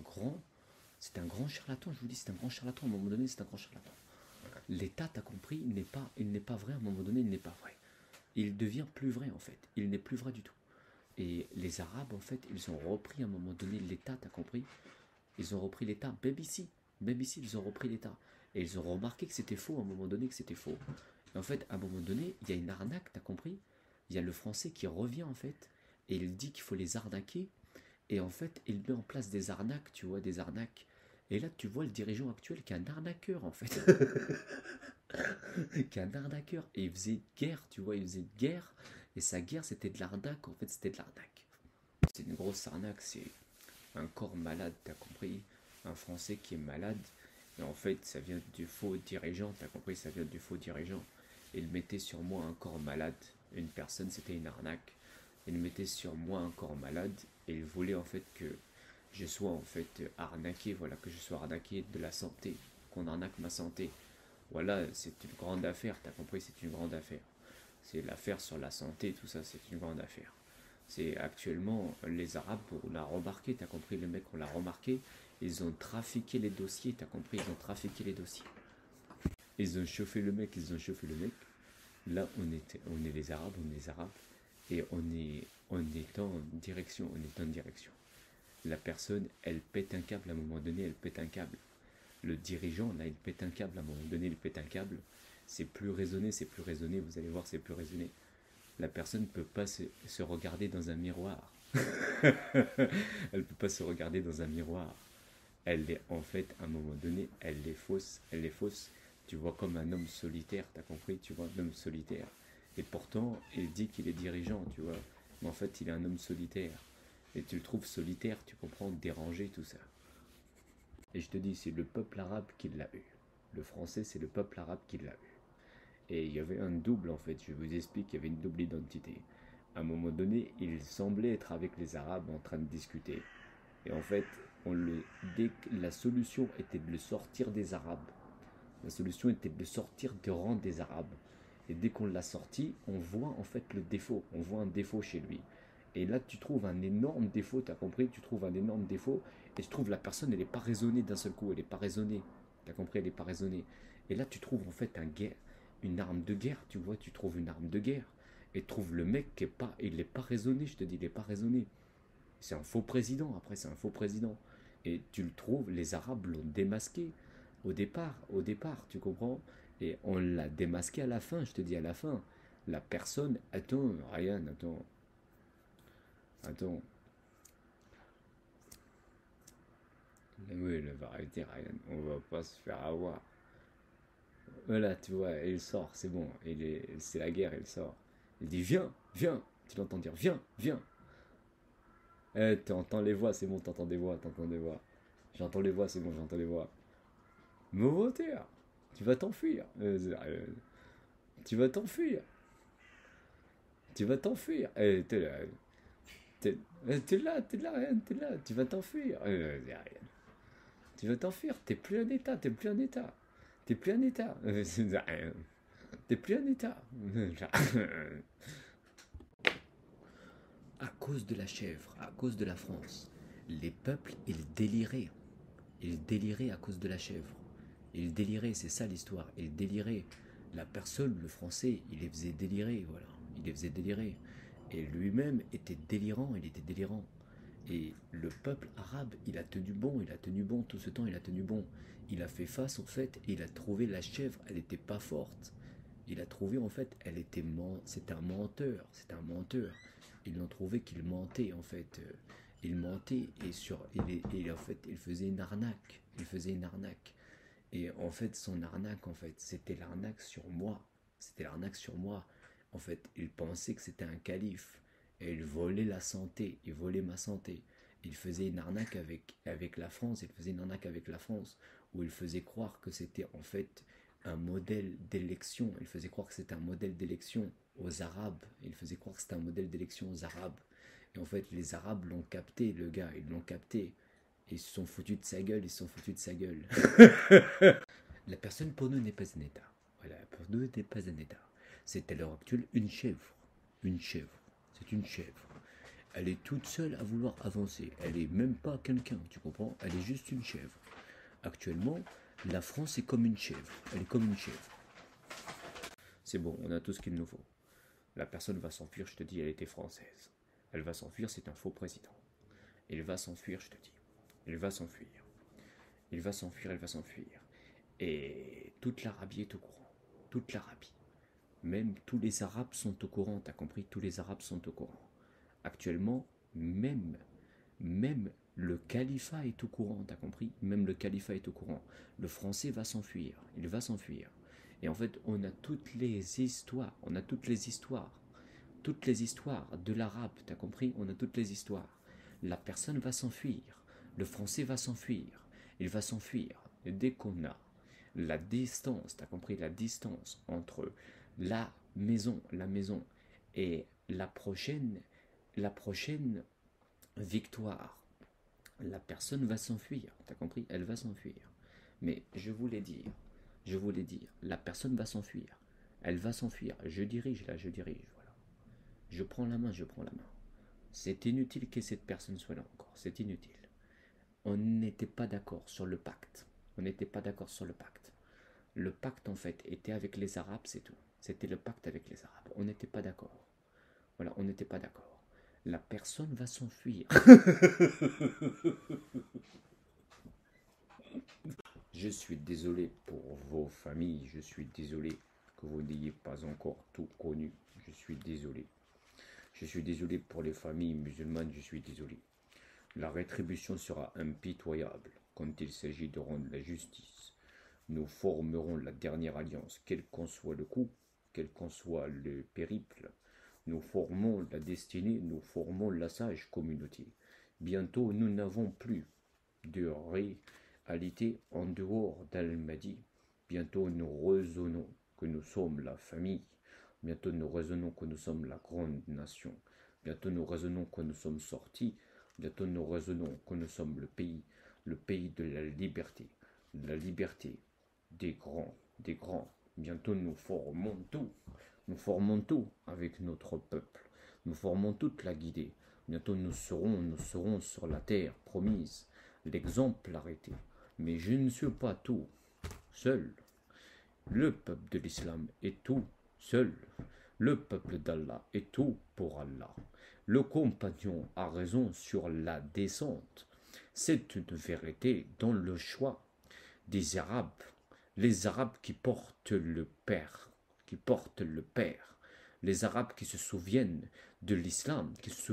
Speaker 1: charlatan, je vous dis, c'est un grand charlatan. À un moment donné, c'est un grand charlatan. L'État, t'as compris, il n'est pas vrai. À un moment donné, il n'est pas vrai. il devient plus vrai en fait. Il n'est plus vrai du tout. Et les Arabes, en fait, ils ont repris à un moment donné l'État, t'as compris? Ils ont repris l'État, même ici, ils ont repris l'État. Et ils ont remarqué que c'était faux à un moment donné, que c'était faux. Et en fait, à un moment donné, il y a une arnaque, t'as compris? Il y a le français qui revient en fait, et il dit qu'il faut les arnaquer. Et en fait, il met en place des arnaques, tu vois, des arnaques. Et là, tu vois le dirigeant actuel qui est un arnaqueur en fait. Qui est un arnaqueur. Et il faisait guerre, tu vois, il faisait guerre. Et sa guerre, c'était de l'arnaque, en fait, c'était de l'arnaque. C'est une grosse arnaque, c'est un corps malade, t'as compris? Un Français qui est malade. Et en fait, ça vient du faux dirigeant, t'as compris? Ça vient du faux dirigeant. Il mettait sur moi un corps malade. Une personne, c'était une arnaque. Il mettait sur moi un corps malade. Et il voulait en fait que je sois en fait arnaqué, voilà, que je sois arnaqué de la santé. Qu'on arnaque ma santé. Voilà, c'est une grande affaire, t'as compris? C'est une grande affaire. C'est l'affaire sur la santé, tout ça, c'est une grande affaire. C'est actuellement, les Arabes, on l'a remarqué, t'as compris, les mecs, on l'a remarqué, ils ont trafiqué les dossiers, t'as compris, ils ont trafiqué les dossiers. Ils ont chauffé le mec, ils ont chauffé le mec. Là, on est les Arabes, et on est en direction, on est en direction. La personne, elle pète un câble, à un moment donné, elle pète un câble. Le dirigeant, là, il pète un câble, à un moment donné, il pète un câble. C'est plus raisonné, vous allez voir, c'est plus raisonné. La personne ne peut pas se regarder dans un miroir. Elle ne peut pas se regarder dans un miroir. Elle est, en fait, à un moment donné, elle est fausse, Tu vois, comme un homme solitaire, t'as compris? Tu vois, un homme solitaire. Et pourtant, il dit qu'il est dirigeant, tu vois. Mais en fait, il est un homme solitaire. Et tu le trouves solitaire, tu comprends, dérangé, tout ça. Et je te dis, c'est le peuple arabe qui l'a eu. Le français, c'est le peuple arabe qui l'a eu. Et il y avait un double en fait, je vous explique, il y avait une double identité. À un moment donné, il semblait être avec les Arabes en train de discuter. Et en fait, la solution était de le sortir des Arabes. La solution était de le sortir des rangs des Arabes. Et dès qu'on l'a sorti, on voit en fait le défaut. On voit un défaut chez lui. Et là, tu trouves un énorme défaut, tu as compris? Tu trouves un énorme défaut. Et je trouve la personne, elle n'est pas raisonnée d'un seul coup. Elle n'est pas raisonnée. Tu as compris? Elle n'est pas raisonnée. Et là, tu trouves en fait une arme de guerre, tu vois, tu trouves une arme de guerre. Et tu trouves le mec qui est pas, il n'est pas raisonné, je te dis, il n'est pas raisonné. C'est un faux président, après c'est un faux président. Et tu le trouves, les Arabes l'ont démasqué au départ, tu comprends? Et on l'a démasqué à la fin, je te dis à la fin. La personne, attends, Ryan, attends. Oui, la vérité, Ryan, on va pas se faire avoir. Voilà, tu vois, et il sort, c'est bon, c'est la guerre, il sort. Il dit viens, viens, tu l'entends dire viens, viens. Tu entends les voix, c'est bon, t'entends des voix. J'entends les voix, c'est bon, j'entends les voix. Movoteur, tu vas t'enfuir. Tu vas t'enfuir. Tu vas t'enfuir. T'es là. T'es là, Ryan, t'es là, tu vas t'enfuir. Tu vas t'enfuir, t'es plus en état. T'es plus en état. T'es plus en état. À cause de la chèvre, à cause de la France, les peuples, ils déliraient. Ils déliraient à cause de la chèvre. Ils déliraient, c'est ça l'histoire. Ils déliraient. La personne, le français, il les faisait délirer, voilà. Il les faisait délirer. Et lui-même était délirant, il était délirant. Et le peuple arabe, il a tenu bon, tout ce temps, il a tenu bon. Il a fait face, en fait, et il a trouvé la chèvre, elle n'était pas forte. Il a trouvé, en fait, c'était un menteur, Ils l'ont trouvé qu'il mentait, en fait. Il mentait, et en fait, il faisait une arnaque. Et en fait, son arnaque, en fait, c'était l'arnaque sur moi. En fait, il pensait que c'était un calife. Et il volait la santé, il volait ma santé. Il faisait une arnaque avec la France, où il faisait croire que c'était en fait un modèle d'élection. Aux Arabes. Et en fait, les Arabes l'ont capté, le gars, ils l'ont capté. Et ils se sont foutus de sa gueule, La personne pour nous n'est pas un État. Voilà, pour nous n'est pas un État. C'est à l'heure actuelle une chèvre. C'est une chèvre. Elle est toute seule à vouloir avancer. Elle n'est même pas quelqu'un, tu comprends? Elle est juste une chèvre. Actuellement, la France est comme une chèvre. Elle est comme une chèvre. C'est bon, on a tout ce qu'il nous faut. La personne va s'enfuir, je te dis, elle était française. Elle va s'enfuir, c'est un faux président. Il va s'enfuir, je te dis. Il va s'enfuir. Il va s'enfuir, elle va s'enfuir. Et toute l'Arabie est au courant. Toute l'Arabie. Même tous les Arabes sont au courant, t'as compris? Tous les Arabes sont au courant. Actuellement, même le califat est au courant, t'as compris? Même le califat est au courant. Le français va s'enfuir, il va s'enfuir. Et en fait, on a toutes les histoires, toutes les histoires de l'arabe, t'as compris? On a toutes les histoires. La personne va s'enfuir, le français va s'enfuir, il va s'enfuir. Et dès qu'on a la distance, t'as compris? La distance entre la maison et la prochaine victoire, la personne va s'enfuir, t'as compris? Elle va s'enfuir. Mais je voulais dire, la personne va s'enfuir, elle va s'enfuir, je dirige, voilà. Je prends la main. C'est inutile que cette personne soit là encore, c'est inutile. On n'était pas d'accord sur le pacte, Le pacte, en fait, était avec les Arabes, c'est tout. C'était le pacte avec les Arabes, on n'était pas d'accord. Voilà, on n'était pas d'accord. La personne va s'enfuir. Je suis désolé pour vos familles, je suis désolé que vous n'ayez pas encore tout connu, je suis désolé. Je suis désolé pour les familles musulmanes, je suis désolé. La rétribution sera impitoyable quand il s'agit de rendre la justice. Nous formerons la dernière alliance, quel qu'en soit le coup, quel qu'en soit le périple. Nous formons la destinée, nous formons la sage communauté. Bientôt, nous n'avons plus de réalité en dehors d'Al-Mahdi. Bientôt, nous raisonnons que nous sommes la famille. Bientôt, nous raisonnons que nous sommes la grande nation. Bientôt, nous raisonnons que nous sommes sortis. Bientôt, nous raisonnons que nous sommes le pays de la liberté des grands. Bientôt, nous formons tout avec notre peuple. Nous formons toute la guidée. Bientôt, nous serons sur la terre promise, l'exemplarité. Mais je ne suis pas tout seul. Le peuple de l'islam est tout seul. Le peuple d'Allah est tout pour Allah. Le compagnon a raison sur la descente. C'est une vérité dans le choix des Arabes. Les Arabes qui portent le Père. Les Arabes qui se souviennent de l'islam.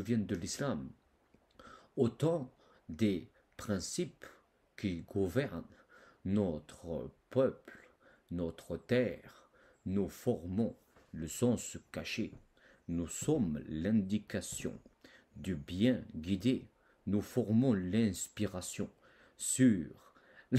Speaker 1: Autant des principes qui gouvernent notre peuple, notre terre. Nous formons le sens caché. Nous sommes l'indication du bien guidé. Nous formons l'inspiration sur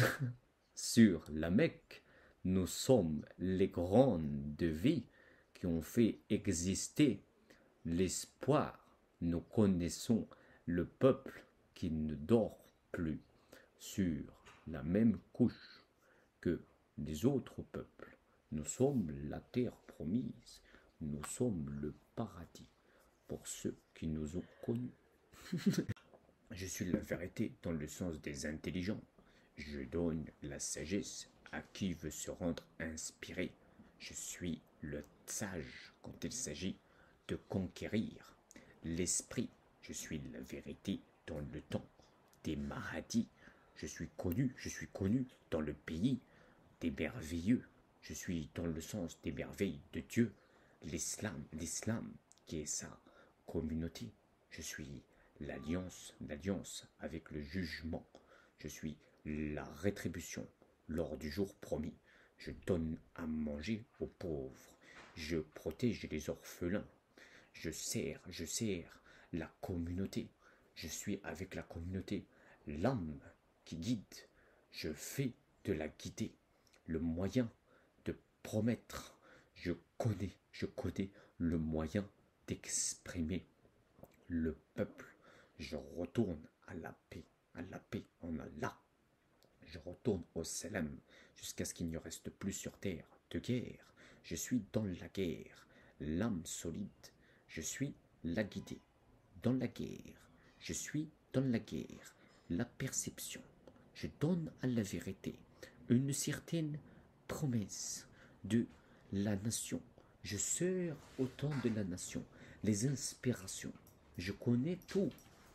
Speaker 1: la Mecque. Nous sommes les grandes de vie qui ont fait exister l'espoir. Nous connaissons le peuple qui ne dort plus sur la même couche que les autres peuples. Nous sommes la terre promise. Nous sommes le paradis pour ceux qui nous ont connus. Je suis la vérité dans le sens des intelligents. Je donne la sagesse à qui veut se rendre inspiré. Je suis le sage quand il s'agit de conquérir l'esprit. Je suis la vérité dans le temps des Mahadis. Je suis connu dans le pays des merveilleux. Je suis dans le sens des merveilles de Dieu. L'islam qui est sa communauté. Je suis l'alliance avec le jugement. Je suis la rétribution lors du jour promis. Je donne à manger aux pauvres. Je protège les orphelins. Je sers la communauté. Je suis avec la communauté. L'âme qui guide. Je fais de la guider. Le moyen de promettre. Je connais le moyen d'exprimer le peuple. Je retourne à la paix en Allah. Je retourne au salam jusqu'à ce qu'il ne reste plus sur terre de guerre. Je suis dans la guerre, l'âme solide. Je suis la guidée dans la guerre. Je suis dans la guerre, la perception. Je donne à la vérité une certaine promesse de la nation. Je sers au temps de la nation. Les inspirations. Je connais tout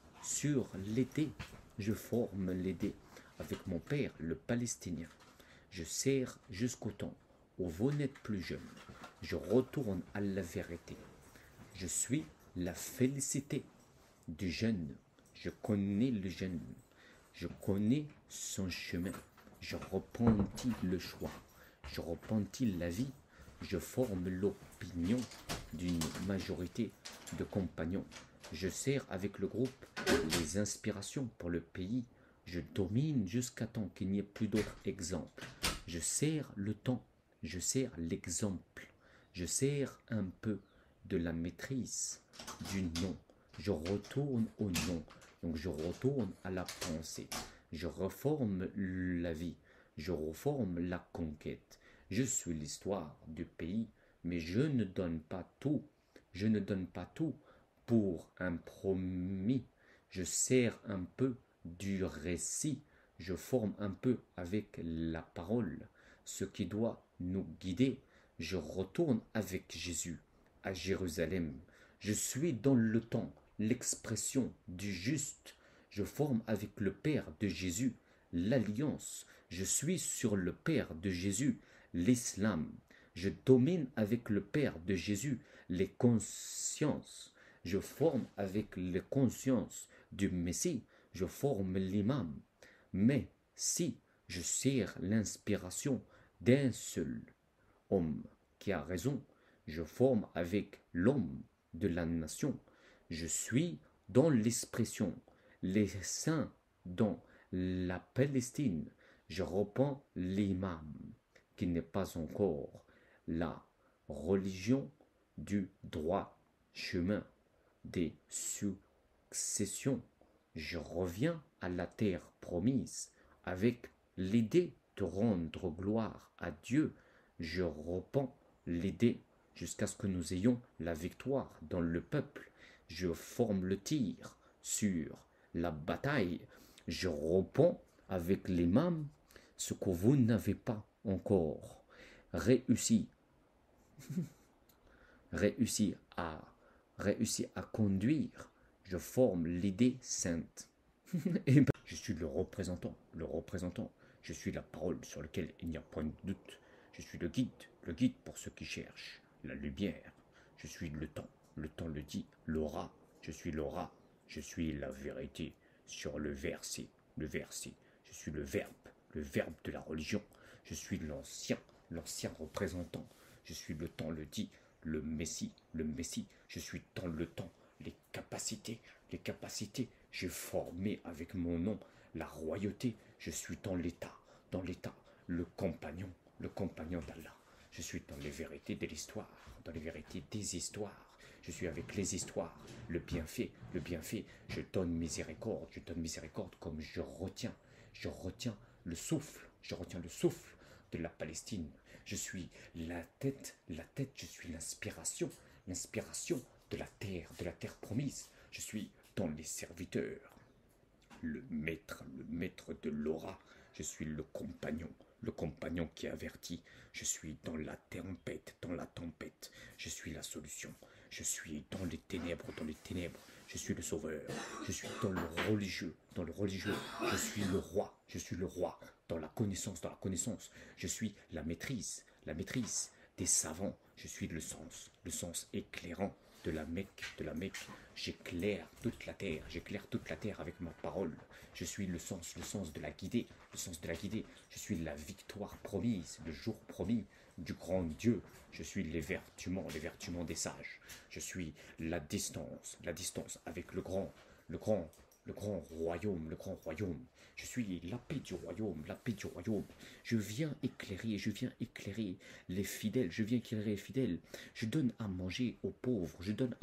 Speaker 1: sur l'idée. Je forme l'idée avec mon père, le Palestinien. Je sers jusqu'au temps où vous n'êtes plus jeune. Je retourne à la vérité. Je suis la félicité du jeune. Je connais le jeune. Je connais son chemin. Je repentis le choix. Je repentis la vie. Je forme l'opinion d'une majorité de compagnons. Je sers avec le groupe les inspirations pour le pays. Je domine jusqu'à temps qu'il n'y ait plus d'autres exemples. Je sers le temps. Je sers l'exemple. Je sers un peu de la maîtrise du nom. Je retourne au nom. Donc je retourne à la pensée. Je reforme la vie. Je reforme la conquête. Je suis l'histoire du pays, mais je ne donne pas tout. Je ne donne pas tout pour un promis. Je sers un peu du récit. Je forme un peu avec la parole ce qui doit nous guider. Je retourne avec Jésus à Jérusalem. Je suis dans le temps, l'expression du juste. Je forme avec le Père de Jésus l'alliance. Je suis sur le Père de Jésus, l'islam. Je domine avec le Père de Jésus les consciences. Je forme avec les consciences du Messie. Je forme l'imam. Mais si je sers l'inspiration d'un seul homme qui a raison, je forme avec l'homme de la nation. Je suis dans l'expression, les saints dans la Palestine. Je reprends l'imam, qui n'est pas encore la religion du droit chemin des successions. Je reviens à la terre promise avec l'idée de rendre gloire à Dieu. Je reprends l'idée jusqu'à ce que nous ayons la victoire dans le peuple. Je forme le tir sur la bataille. Je reprends avec l'imam ce que vous n'avez pas encore réussi réussi à conduire. Je forme l'idée sainte. Et ben, je suis le représentant. Je suis la parole sur laquelle il n'y a point de doute. Je suis le guide pour ceux qui cherchent la lumière. Je suis le temps le dit, l'aura. Je suis l'aura. Je suis la vérité sur le verset. Je suis le verbe de la religion. Je suis l'ancien représentant. Je suis le temps le dit, le Messie. Je suis dans le temps, les capacités. J'ai formé avec mon nom la royauté. Je suis dans l'état, le compagnon d'Allah. Je suis dans les vérités de l'histoire, dans les vérités des histoires. Je suis avec les histoires, le bienfait. Je donne miséricorde comme je retiens le souffle. De la Palestine. Je suis la tête, je suis l'inspiration de la terre promise. Je suis dans les serviteurs, le maître de l'aura. Je suis le compagnon qui avertit. Je suis dans la tempête. Je suis la solution. Je suis dans les ténèbres. Je suis le sauveur. Je suis dans le religieux. Je suis le roi. Dans la connaissance. Je suis la maîtrise des savants. Je suis le sens éclairant de la Mecque. J'éclaire toute la terre avec ma parole. Je suis le sens de la guidée. Je suis la victoire promise, le jour promis du grand Dieu. Je suis l'évertuement des sages. Je suis la distance avec le grand royaume. Je suis la paix du royaume. Je viens éclairer les fidèles. Je donne à manger aux pauvres.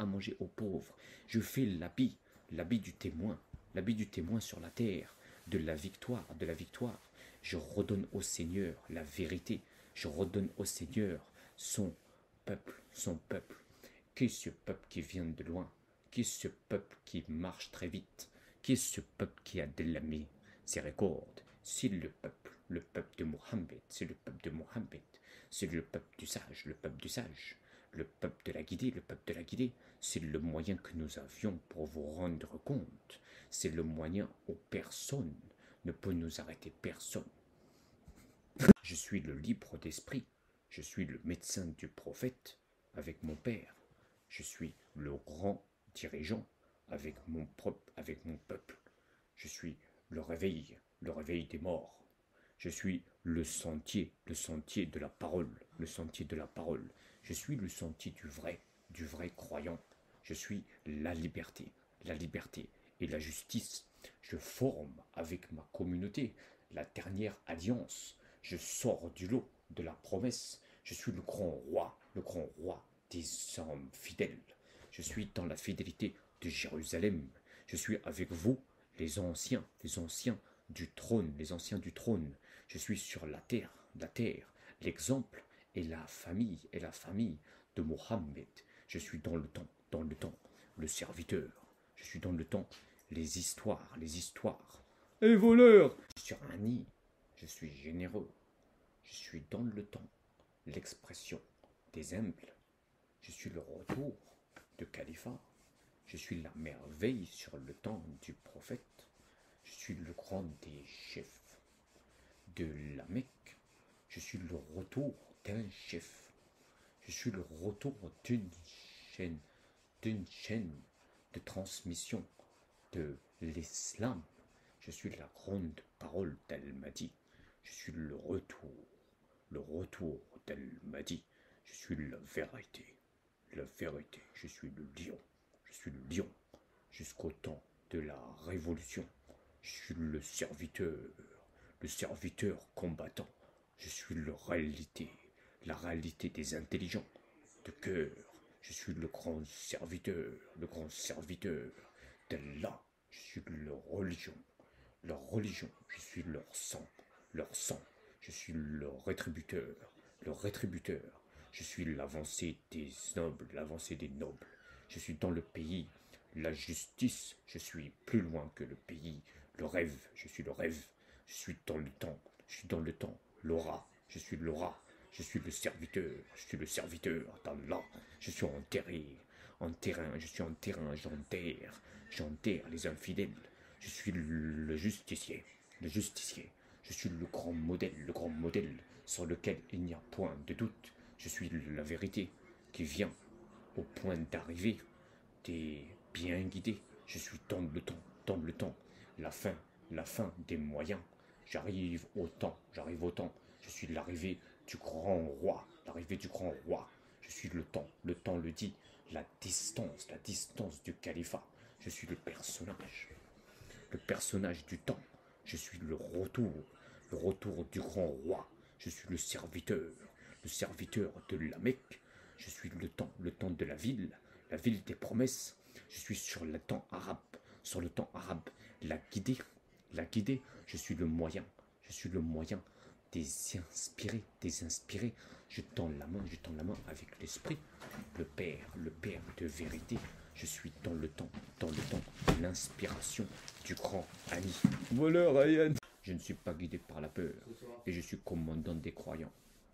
Speaker 1: Je fais l'habit du témoin sur la terre, de la victoire. Je redonne au Seigneur la vérité. Je redonne au Seigneur son peuple. Qui est ce peuple qui vient de loin? Qui est ce peuple qui marche très vite? Qui est ce peuple qui a de la miséricorde? C'est le peuple de Mohammed. C'est le peuple du sage. le peuple de la Guinée, le peuple de la Guinée, c'est le moyen que nous avions pour vous rendre compte. C'est le moyen où personne ne peut nous arrêter, personne. Je suis le libre d'esprit, je suis le médecin du prophète avec mon père. Je suis le grand dirigeant avec mon peuple. Je suis le réveil des morts. Je suis le sentier de la parole, le sentier de la parole. Je suis le sentier du vrai croyant. Je suis la liberté et la justice. Je forme avec ma communauté la dernière alliance. Je sors du lot de la promesse. Je suis le grand roi des hommes fidèles. Je suis dans la fidélité de Jérusalem. Je suis avec vous, les anciens du trône, les anciens du trône. Je suis sur la terre, l'exemple est la famille de Mohammed. Je suis dans le temps, le serviteur. Je suis dans le temps, les histoires. Et voleur! Sur un nid, je suis généreux. Je suis dans le temps, l'expression des humbles. Je suis le retour de Khalifa. Je suis la merveille sur le temps du prophète. Je suis le grand des chefs de la Mecque. Je suis le retour d'un chef. Je suis le retour d'une chaîne de transmission de l'islam. Je suis la grande parole d'Al-Mahdi. Je suis le retour d'Al-Mahdi. Je suis la vérité. Je suis le lion jusqu'au temps de la révolution. Je suis le serviteur combattant. Je suis la réalité des intelligents de cœur. Je suis le grand serviteur d'Allah. Je suis leur religion. Je suis leur sang. Je suis leur rétributeur. Je suis l'avancée des nobles. Je suis dans le pays, la justice. Je suis plus loin que le pays, le rêve. Je suis le rêve. Je suis dans le temps. L'aura. Je suis l'aura. Je suis le serviteur d'Allah. Je suis en terrain. J'enterre les infidèles. Je suis le justicier. Je suis le grand modèle sur lequel il n'y a point de doute. Je suis la vérité qui vient au point d'arriver. T'es bien guidé. Je suis dans le temps. La fin des moyens. J'arrive au temps. Je suis l'arrivée du grand roi. Je suis le temps le dit. La distance du califat. Je suis le personnage du temps. Je suis le retour du grand roi. Je suis le serviteur de la Mecque. Je suis le temps de la ville des promesses. Je suis sur le temps arabe, la guidée. Je suis le moyen des inspirés. Je tends la main avec l'esprit, le père de vérité. Je suis dans le temps, l'inspiration du grand ami. Voleur, Ryan. Je ne suis pas guidé par la peur, et je suis commandant des croyants.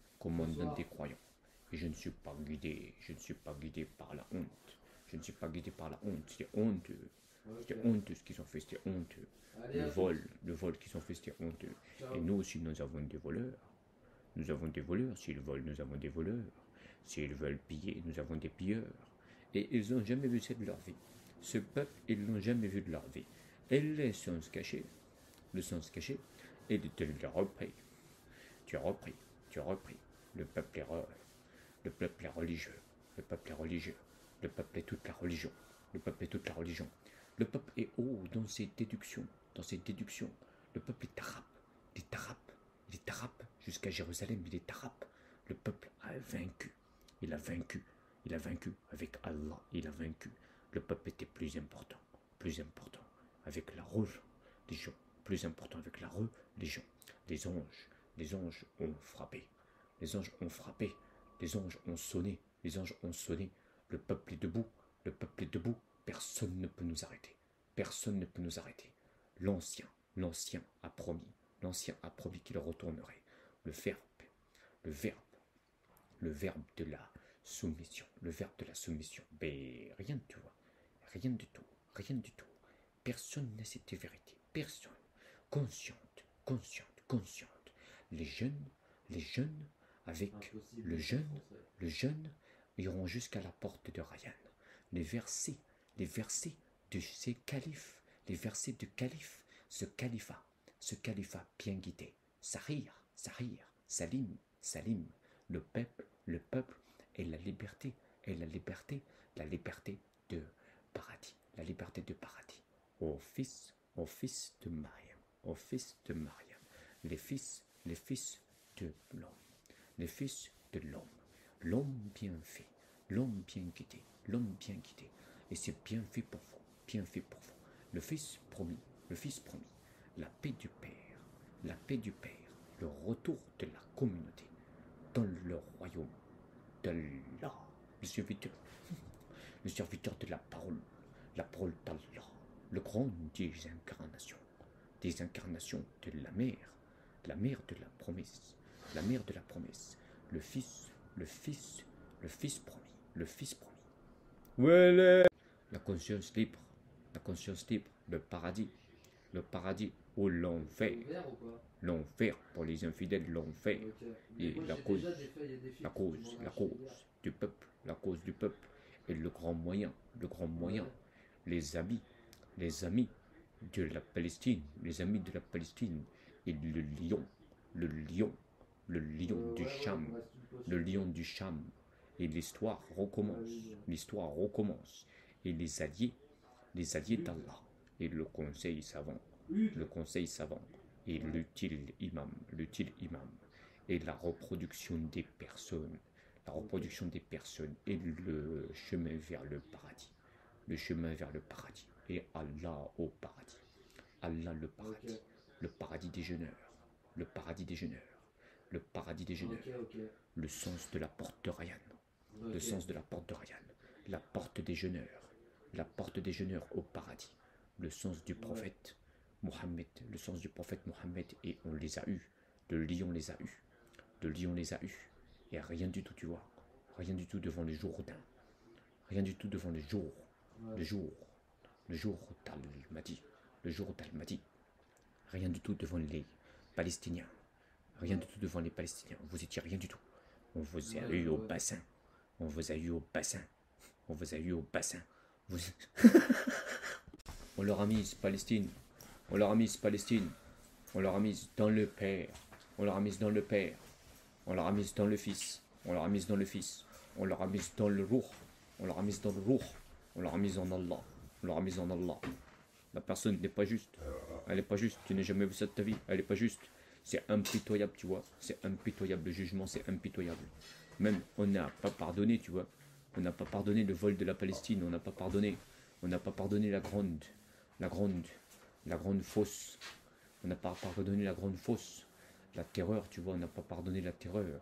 Speaker 1: Et je ne suis pas guidé par la honte. C'est honteux ce qu'ils ont fait, c'était honteux. Le vol qu'ils ont fait, c'était honteux. Et nous aussi, nous avons des voleurs. S'ils volent, nous avons des voleurs. S'ils veulent piller, nous avons des pilleurs. Et ils n'ont jamais vu ça de leur vie. Ce peuple, ils n'ont jamais vu de leur vie. Et le sens caché, est de te le repris. Tu as repris. Le peuple est religieux. Le peuple est toute la religion. Le peuple est haut dans ses déductions. Le peuple est arabe. Il est arabe. Jusqu'à Jérusalem, il est arabe. Le peuple a vaincu. Il a vaincu avec Allah. Il a vaincu. Le peuple était plus important avec la religion. Les anges ont frappé. Les anges ont sonné. Le peuple est debout. Personne ne peut nous arrêter. L'ancien a promis qu'il retournerait. Le verbe de la soumission, le verbe de la soumission. Mais rien, tu vois, rien du tout, rien du tout. Personne n'a cette vérité, personne. Consciente, consciente, consciente. Les jeunes, avec
Speaker 2: Impossible
Speaker 1: le
Speaker 2: de
Speaker 1: jeune,
Speaker 2: faire français.
Speaker 1: le jeune, iront jusqu'à la porte de Rayyan. Les versets de ces califes, les versets de calife, ce califat bien guidé. Sahir, Salim, Salim, le peuple, et la liberté, la liberté de paradis, la liberté de paradis. Au fils de Mariam, au fils de Mariam, les fils de l'homme, les fils de l'homme bien fait, l'homme bien guidé, et c'est bien fait pour vous, bien fait pour vous. Le fils promis, la paix du Père, le retour de la communauté dans le royaume d'Allah, le serviteur de la parole d'Allah, le grand des incarnations de la mère de la promesse, le fils promis, Ouais, la conscience libre, le paradis ou l'enfer.
Speaker 2: Ouvert ou pas?
Speaker 1: L'enfer pour les infidèles, l'enfer.
Speaker 2: Ok.
Speaker 1: Et
Speaker 2: Mais moi,
Speaker 1: la
Speaker 2: j'ai
Speaker 1: cause,
Speaker 2: déjà des feuilles et des fils
Speaker 1: la
Speaker 2: qui
Speaker 1: cause,
Speaker 2: m'ont
Speaker 1: la
Speaker 2: arraché les
Speaker 1: cause du peuple, la cause du peuple. Et le grand moyen,
Speaker 2: Ouais.
Speaker 1: les amis de la Palestine, et le lion du
Speaker 2: Ouais,
Speaker 1: Cham,
Speaker 2: il me reste une potion.
Speaker 1: le lion du Cham. Et l'histoire recommence, et les alliés d'Allah, et le conseil savant, et l'utile imam, et la reproduction des personnes, et le chemin vers le paradis, et Allah au paradis, Allah le paradis,
Speaker 2: Ok.
Speaker 1: le paradis des jeûneurs,
Speaker 2: Ok.
Speaker 1: le sens de la porte de Rayyan,
Speaker 2: Ok.
Speaker 1: la porte des jeûneurs au paradis, le sens du prophète Mohammed, et on les a eus, le lion les a eus, et rien du tout, tu vois, rien du tout devant le Jourdain, rien du tout devant le jour d'Al-Mahdi, rien du tout devant les Palestiniens, vous étiez rien du tout, on vous a eu au bassin, Vous- on leur a mis Palestine, on leur a mis dans le Père, on leur a mis dans le Père, on leur a mis dans le Fils, on leur a mis dans le Fils, on leur a mis dans le Ruh, on leur a mis dans le Ruh, on leur a mis en Allah, La personne n'est pas juste, elle n'est pas juste, tu n'as jamais vu ça de ta vie, elle n'est pas juste, c'est impitoyable, tu vois, c'est impitoyable, le jugement c'est impitoyable. Même on n'a pas pardonné, tu vois, on n'a pas pardonné le vol de la Palestine, on n'a pas pardonné la grande fosse, on n'a pas pardonné la grande fosse, la terreur, tu vois, on n'a pas pardonné la terreur,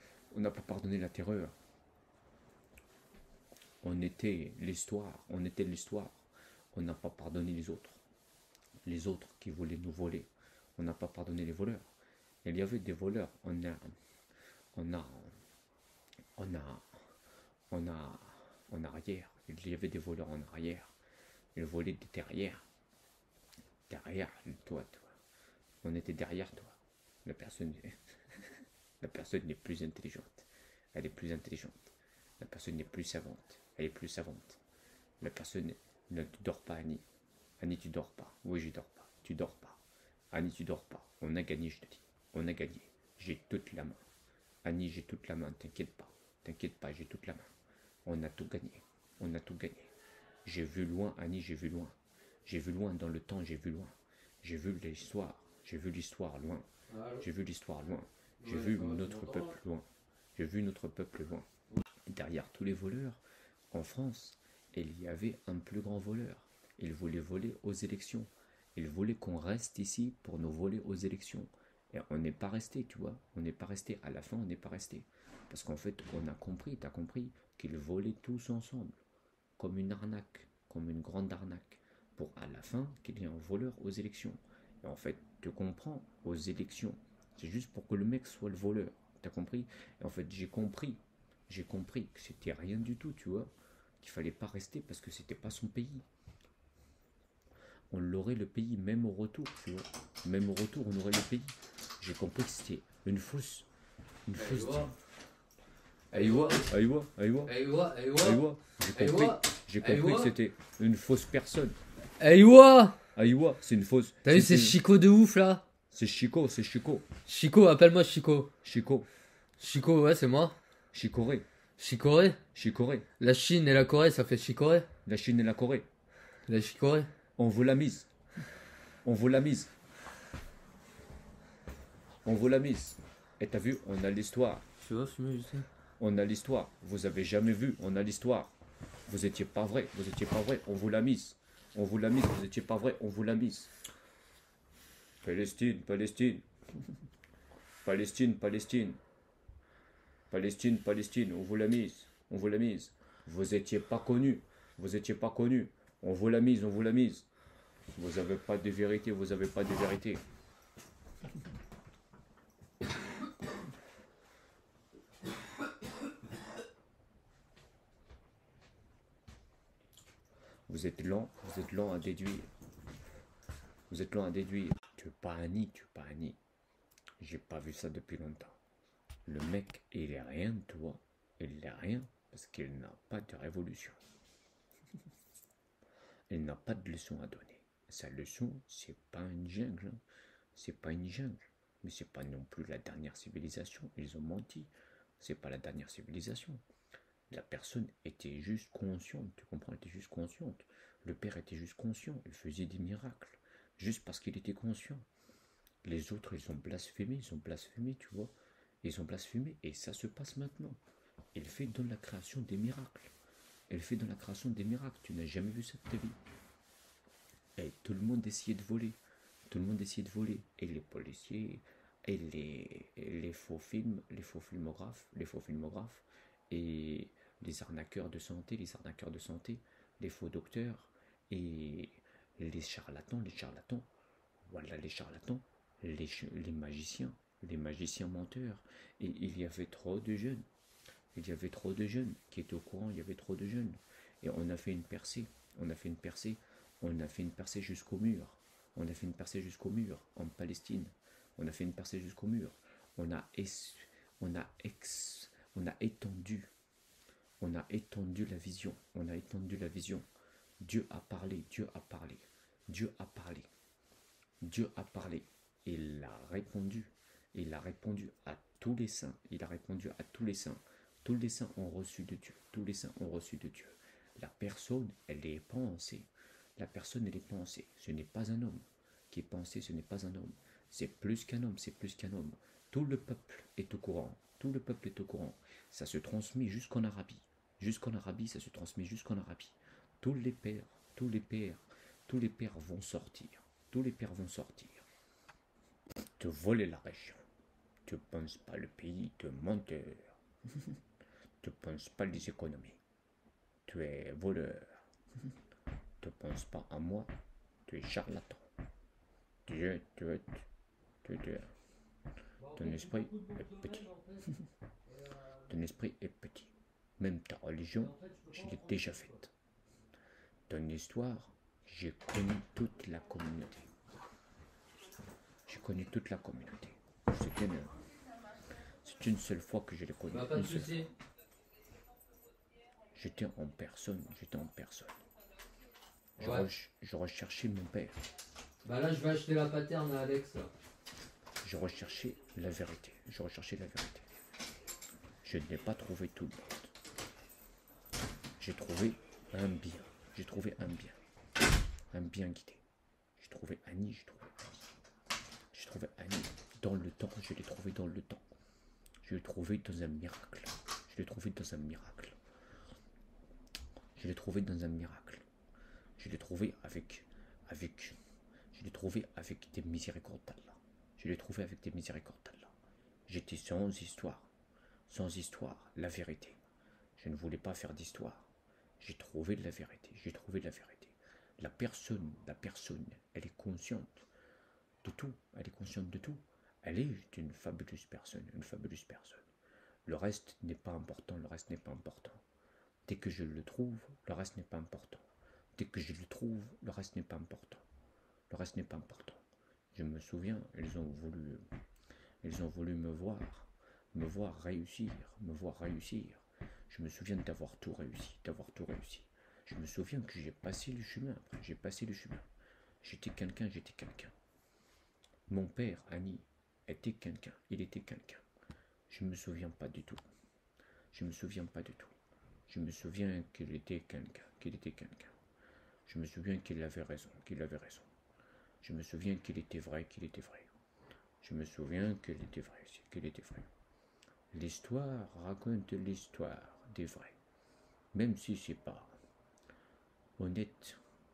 Speaker 1: on était l'histoire, on n'a pas pardonné les autres qui voulaient nous voler, on n'a pas pardonné les voleurs, il y avait des voleurs, on a en arrière, il y avait des voleurs en arrière, ils volaient de derrière toi, on était derrière toi, la personne n'est plus intelligente, elle est plus intelligente, la personne n'est plus savante, elle est plus savante, la personne ne dort pas, Annie tu dors pas, oui je dors pas, tu dors pas, Annie tu dors pas, on a gagné, je te dis, on a gagné, j'ai toute la main, Annie j'ai toute la main, t'inquiète pas, j'ai toute la main, on a tout gagné, j'ai vu loin, Annie, j'ai vu loin dans le temps, j'ai vu l'histoire loin,
Speaker 2: Allô?
Speaker 1: j'ai vu l'histoire loin, j'ai
Speaker 2: Ouais,
Speaker 1: vu
Speaker 2: ça va, tu
Speaker 1: notre
Speaker 2: m'entends,
Speaker 1: peuple
Speaker 2: là?
Speaker 1: loin, Derrière tous les voleurs, en France, il y avait un plus grand voleur. Il voulait voler aux élections. Il voulait qu'on reste ici pour nous voler aux élections. Et on n'est pas resté, tu vois. On n'est pas resté. À la fin, on n'est pas resté. Parce qu'en fait, on a compris, t'as compris, qu'ils volaient tous ensemble. Comme une arnaque, comme une grande arnaque. Pour à la fin, qu'il y ait un voleur aux élections. Et en fait, tu comprends, aux élections. C'est juste pour que le mec soit le voleur. T'as compris? Et en fait, j'ai compris J'ai compris que c'était rien du tout, tu vois. Qu'il fallait pas rester parce que c'était pas son pays. On l'aurait le pays, même au retour, tu vois. Même au retour, on aurait le pays. J'ai compris que c'était une fausse. Une fausse. Aïwa, aïwa, aïwa.
Speaker 4: Aïwa, aïwa.
Speaker 1: Aïwa. J'ai compris que c'était une fausse personne.
Speaker 4: Aïwa.
Speaker 1: Aïwa, c'est une fausse.
Speaker 4: T'as vu ces chicots de ouf là?
Speaker 1: C'est Chico, c'est Chico.
Speaker 4: Chico, appelle-moi Chico.
Speaker 1: Chico.
Speaker 4: Chico, ouais, c'est moi.
Speaker 1: Chicoré.
Speaker 4: Chicoré.
Speaker 1: Chicoré.
Speaker 4: La Chine et la Corée, ça fait Chicoré.
Speaker 1: La Chine et la Corée.
Speaker 4: La Chicoré.
Speaker 1: On vous l'a mise. On vous l'a mise. On vous l'a mise. Et t'as vu, on a l'histoire.
Speaker 4: Tu vois, fumer, je sais.
Speaker 1: On a l'histoire. Vous avez jamais vu, on a l'histoire. Vous étiez pas vrai, vous étiez pas vrai, on vous l'a mise. On vous l'a mise, vous étiez pas vrai, on vous l'a mise. Palestine, Palestine. Palestine, Palestine. Palestine, Palestine, on vous l'a mise. On vous l'a mise. Vous étiez pas connu. Vous étiez pas connu. On vous l'a mise, on vous l'a mise. Vous avez pas de vérité, vous avez pas de vérité. Vous êtes lent à déduire. Vous êtes lent à déduire. Tu es pas un nid, tu es pas un nid. J'ai pas vu ça depuis longtemps. Le mec, il est rien de toi. Il est rien parce qu'il n'a pas de révolution. Il n'a pas de leçon à donner. Sa leçon, c'est pas une jungle. Hein. C'est pas une jungle. Mais c'est pas non plus la dernière civilisation. Ils ont menti. C'est pas la dernière civilisation. La personne était juste consciente, tu comprends, elle était juste consciente. Le père était juste conscient, il faisait des miracles, juste parce qu'il était conscient. Les autres, ils ont blasphémé, tu vois. Ils ont blasphémé, et ça se passe maintenant. Il fait dans la création des miracles. Elle fait dans la création des miracles, tu n'as jamais vu ça de ta vie. Et tout le monde essayait de voler. Tout le monde essayait de voler. Et les policiers, et les faux films, les faux filmographes, et les arnaqueurs de santé, les faux docteurs, et les charlatans, voilà les charlatans, les magiciens menteurs. Et il y avait trop de jeunes. Il y avait trop de jeunes qui étaient au courant, il y avait trop de jeunes. Et on a fait une percée, jusqu'au mur. On a fait une percée jusqu'au mur en Palestine. On a fait une percée jusqu'au mur. On a étendu la vision. On a étendu la vision. Dieu a parlé. Il a répondu. Il a répondu à tous les saints. Tous les saints ont reçu de Dieu. La personne, elle est pensée. Ce n'est pas un homme qui est pensé, ce n'est pas un homme. C'est plus qu'un homme. Tout le peuple est au courant. Ça se transmet jusqu'en Arabie. Ça se transmet jusqu'en Arabie. Tous les pères vont sortir. Te voler la région. Tu ne penses pas le pays de menteur. Tu ne penses pas les économies. Tu es voleur. Tu ne penses pas à moi. Tu es charlatan. Dieu. Ton esprit est petit. Même ta religion, je l'ai déjà faite. Ton histoire, j'ai connu toute la communauté. C'est une seule fois que je l'ai connu.
Speaker 4: Pas de soucis.
Speaker 1: J'étais en personne.
Speaker 4: Ouais.
Speaker 1: Je recherchais mon père.
Speaker 4: Bah là, je vais acheter la paterne à Alex. Là.
Speaker 1: Je recherchais la vérité. Je n'ai pas trouvé tout le monde. J'ai trouvé un bien. Un bien guidé. J'ai trouvé Annie. Dans le temps, je l'ai trouvé dans le temps. Je l'ai trouvé dans un miracle. Je l'ai trouvé avec des miséricordes d'Allah. J'étais sans histoire, la vérité. Je ne voulais pas faire d'histoire. J'ai trouvé la vérité. La personne, elle est consciente de tout. Elle est une fabuleuse personne. Le reste n'est pas important, le reste n'est pas important. Dès que je le trouve, le reste n'est pas important. Dès que je le trouve, le reste n'est pas important. Le reste n'est pas important. Je me souviens, ils ont voulu me voir réussir, me voir réussir. Je me souviens d'avoir tout réussi, Je me souviens que j'ai passé le chemin, J'étais quelqu'un. Mon père, Annie, était quelqu'un, il était quelqu'un. Je me souviens pas du tout. Je me souviens qu'il était quelqu'un. Je me souviens qu'il avait raison. Je me souviens qu'il était vrai. Je me souviens qu'il était vrai. L'histoire raconte l'histoire des vrais. Même si c'est pas honnête,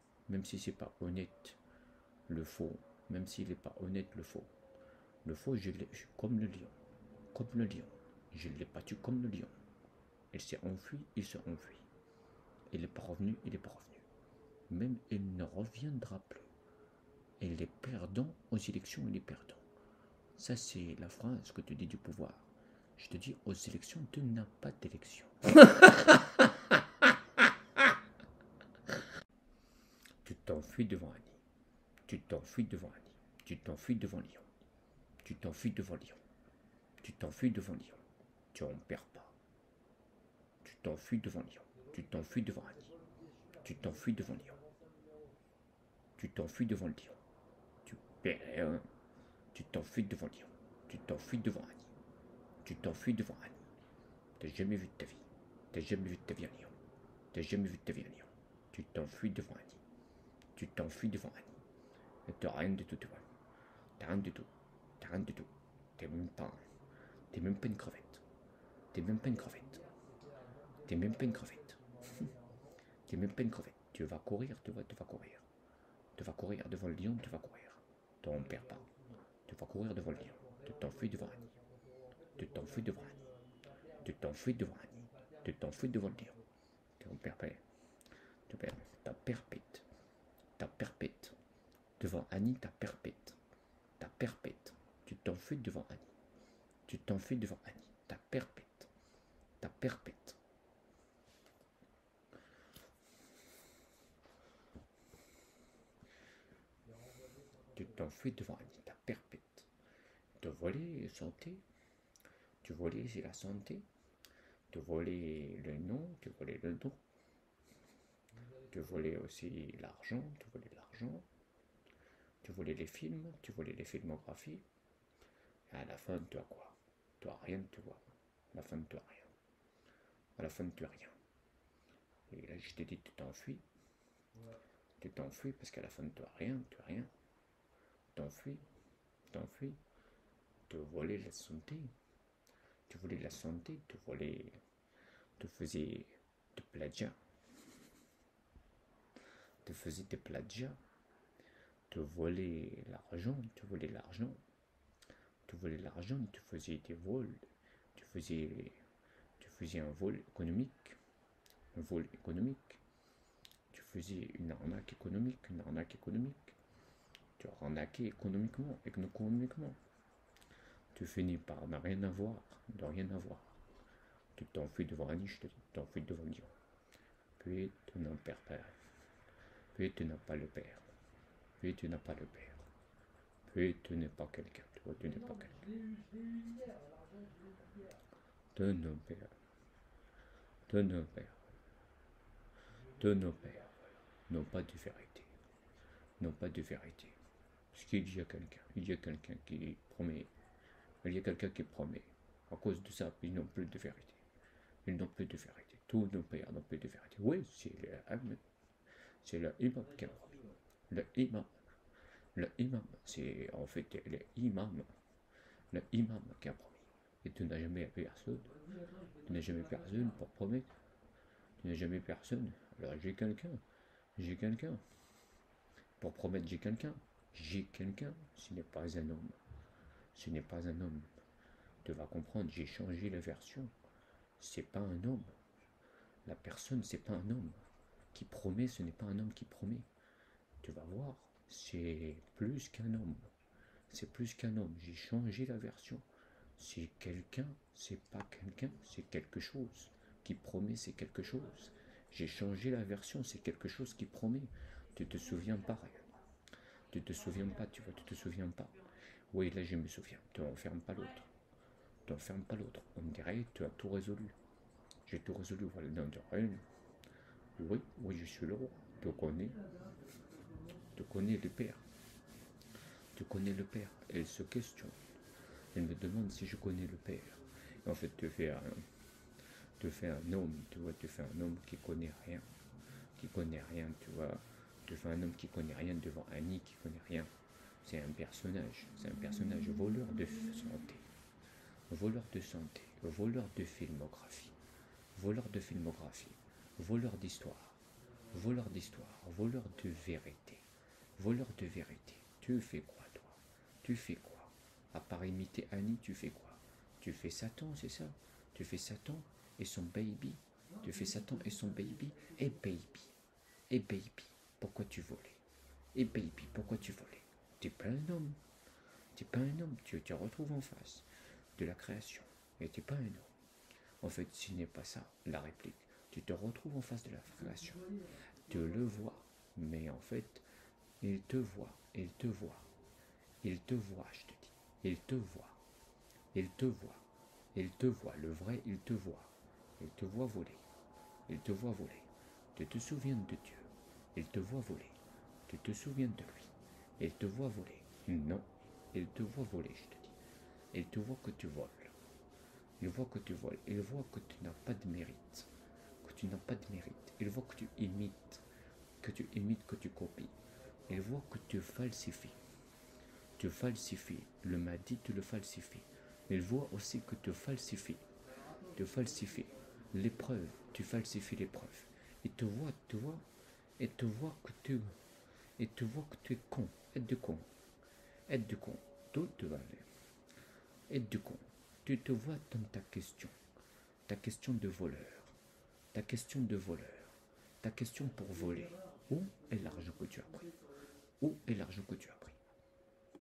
Speaker 1: le faux, même s'il n'est pas honnête, le faux. Le faux, je l'ai comme le lion. Je l'ai battu comme le lion. Il s'est enfui. Il n'est pas revenu. Même il ne reviendra plus. Et les perdants aux élections, il est perdant. Ça, c'est la phrase que te dit du pouvoir. Je te dis, aux élections, tu n'as pas d'élection. Tu t'enfuis devant Annie. Tu t'enfuis devant Lyon. Tu en perds pas. Tu t'enfuis devant Lyon. Tu t'enfuis devant Annie. Tu t'enfuis devant Lyon. Tu perds. Tu t'enfuis devant Lyon. Tu t'enfuis devant Annie. T'as jamais vu de ta vie. à Lyon. Tu t'enfuis devant Annie. Et t'as rien du tout devant. T'as rien du tout. T'es même pas une crevette. Tu vas courir. Tu vas courir devant le lion, T'en perds pas. Tu vas courir devant le lion. Tu t'enfuis devant Annie. Tu t'enfuis devant le lion. T'en perds pas. Ta perpète. Devant Annie, ta perpète. Tu t'enfuis devant Annie. Ta perpète. Tu t'enfuis devant Annie, ta perpète. Te voler santé. Tu volais la santé. Tu volais le nom. Tu volais aussi l'argent. Tu volais les films. Tu volais les filmographies. Et à la fin, tu as quoi? Tu as rien, tu vois. À la fin, tu as rien. Et là, je t'ai dit, tu t'enfuis. Parce qu'à la fin, tu as rien. T'enfuis. Tu volais la santé. Tu faisais de plagiat. Tu volais l'argent. Tu faisais des vols. Tu faisais un vol économique. Tu faisais une arnaque économique. Tu arnaquais économiquement. Tu finis par ne rien avoir, Tu t'enfuis devant Annie, je te dis, tu t'enfuis devant Dieu. Puis tu n'en perds pas. Puis tu n'as pas le père. Puis tu n'es pas quelqu'un. Tu n'es pas quelqu'un. De nos pères n'ont pas de vérité. Parce qu'il y a quelqu'un qui promet. À cause de ça, ils n'ont plus de vérité. Tous nos pères n'ont plus de vérité. Oui, c'est le imam qui a promis. Le imam, c'est en fait le imam qui a promis. Et tu n'as jamais personne. Pour promettre. Alors j'ai quelqu'un. Pour promettre, j'ai quelqu'un. Ce n'est pas un homme. Tu vas comprendre, j'ai changé la version. C'est pas un homme. La personne, c'est pas un homme. Qui promet, ce n'est pas un homme qui promet. Tu vas voir, c'est plus qu'un homme. J'ai changé la version. C'est quelqu'un C'est pas quelqu'un, c'est quelque chose. Qui promet, c'est quelque chose. J'ai changé la version, c'est quelque chose qui promet. Tu te souviens pas, rien. Tu te souviens pas, tu vois, tu te souviens pas. Oui, là je me souviens. Tu n'enfermes pas l'autre. Tu n'enfermes pas l'autre. On dirait tu as tout résolu. J'ai tout résolu, voilà, non, de rien. Oui, oui, je suis le roi. Tu connais. Tu connais le père. Tu connais le père. Elle se questionne. Elle me demande si je connais le père. Et en fait, tu fais un homme, tu vois, tu fais un homme qui connaît rien. Qui connaît rien, tu vois. Tu fais un homme qui connaît rien devant Annie qui connaît rien. C'est un personnage voleur de santé. Voleur de santé, voleur de filmographie. Voleur de filmographie. Voleur d'histoire. Voleur d'histoire. Voleur de vérité. Voleur de vérité. Tu fais quoi, toi? Tu fais quoi? À part imiter Annie, tu fais quoi? Tu fais Satan, c'est ça? Tu fais Satan et son baby. Tu fais Satan et son baby. Et baby. Et baby, pourquoi tu volais? Et baby, pourquoi tu volais? T'es pas un homme. T'es pas un homme. Tu te retrouves en face de la création. Et t'es pas un homme. En fait, ce n'est pas ça, la réplique. Tu te retrouves en face de la création. Tu le vois. Mais en fait, il te voit. Il te voit. Il te voit, je te dis. Il te voit. Il te voit. Il te voit. Le vrai, il te voit. Il te voit voler. Il te voit voler. Tu te souviens de Dieu. Il te voit voler. Tu te souviens de lui. Il te voit voler. Non. Il te voit voler, je te dis. Il te voit que tu voles. Il voit que tu voles. Il voit que tu n'as pas de mérite. Que tu n'as pas de mérite. Il voit que tu imites. Que tu copies. Il voit que tu falsifies. Tu falsifies. Le m'a dit, tu le falsifies. Il voit aussi que tu falsifies. Tu falsifies l'épreuve. Tu falsifies l'épreuve. Il te voit, tu vois. Et te voit que tu es con. Aide de con. Aide de con. Tout te va aller. Aide de con. Tu te vois dans ta question. Ta question de voleur. Ta question de voleur. Ta question pour voler. Où est l'argent que tu as pris? Où est l'argent que tu as pris?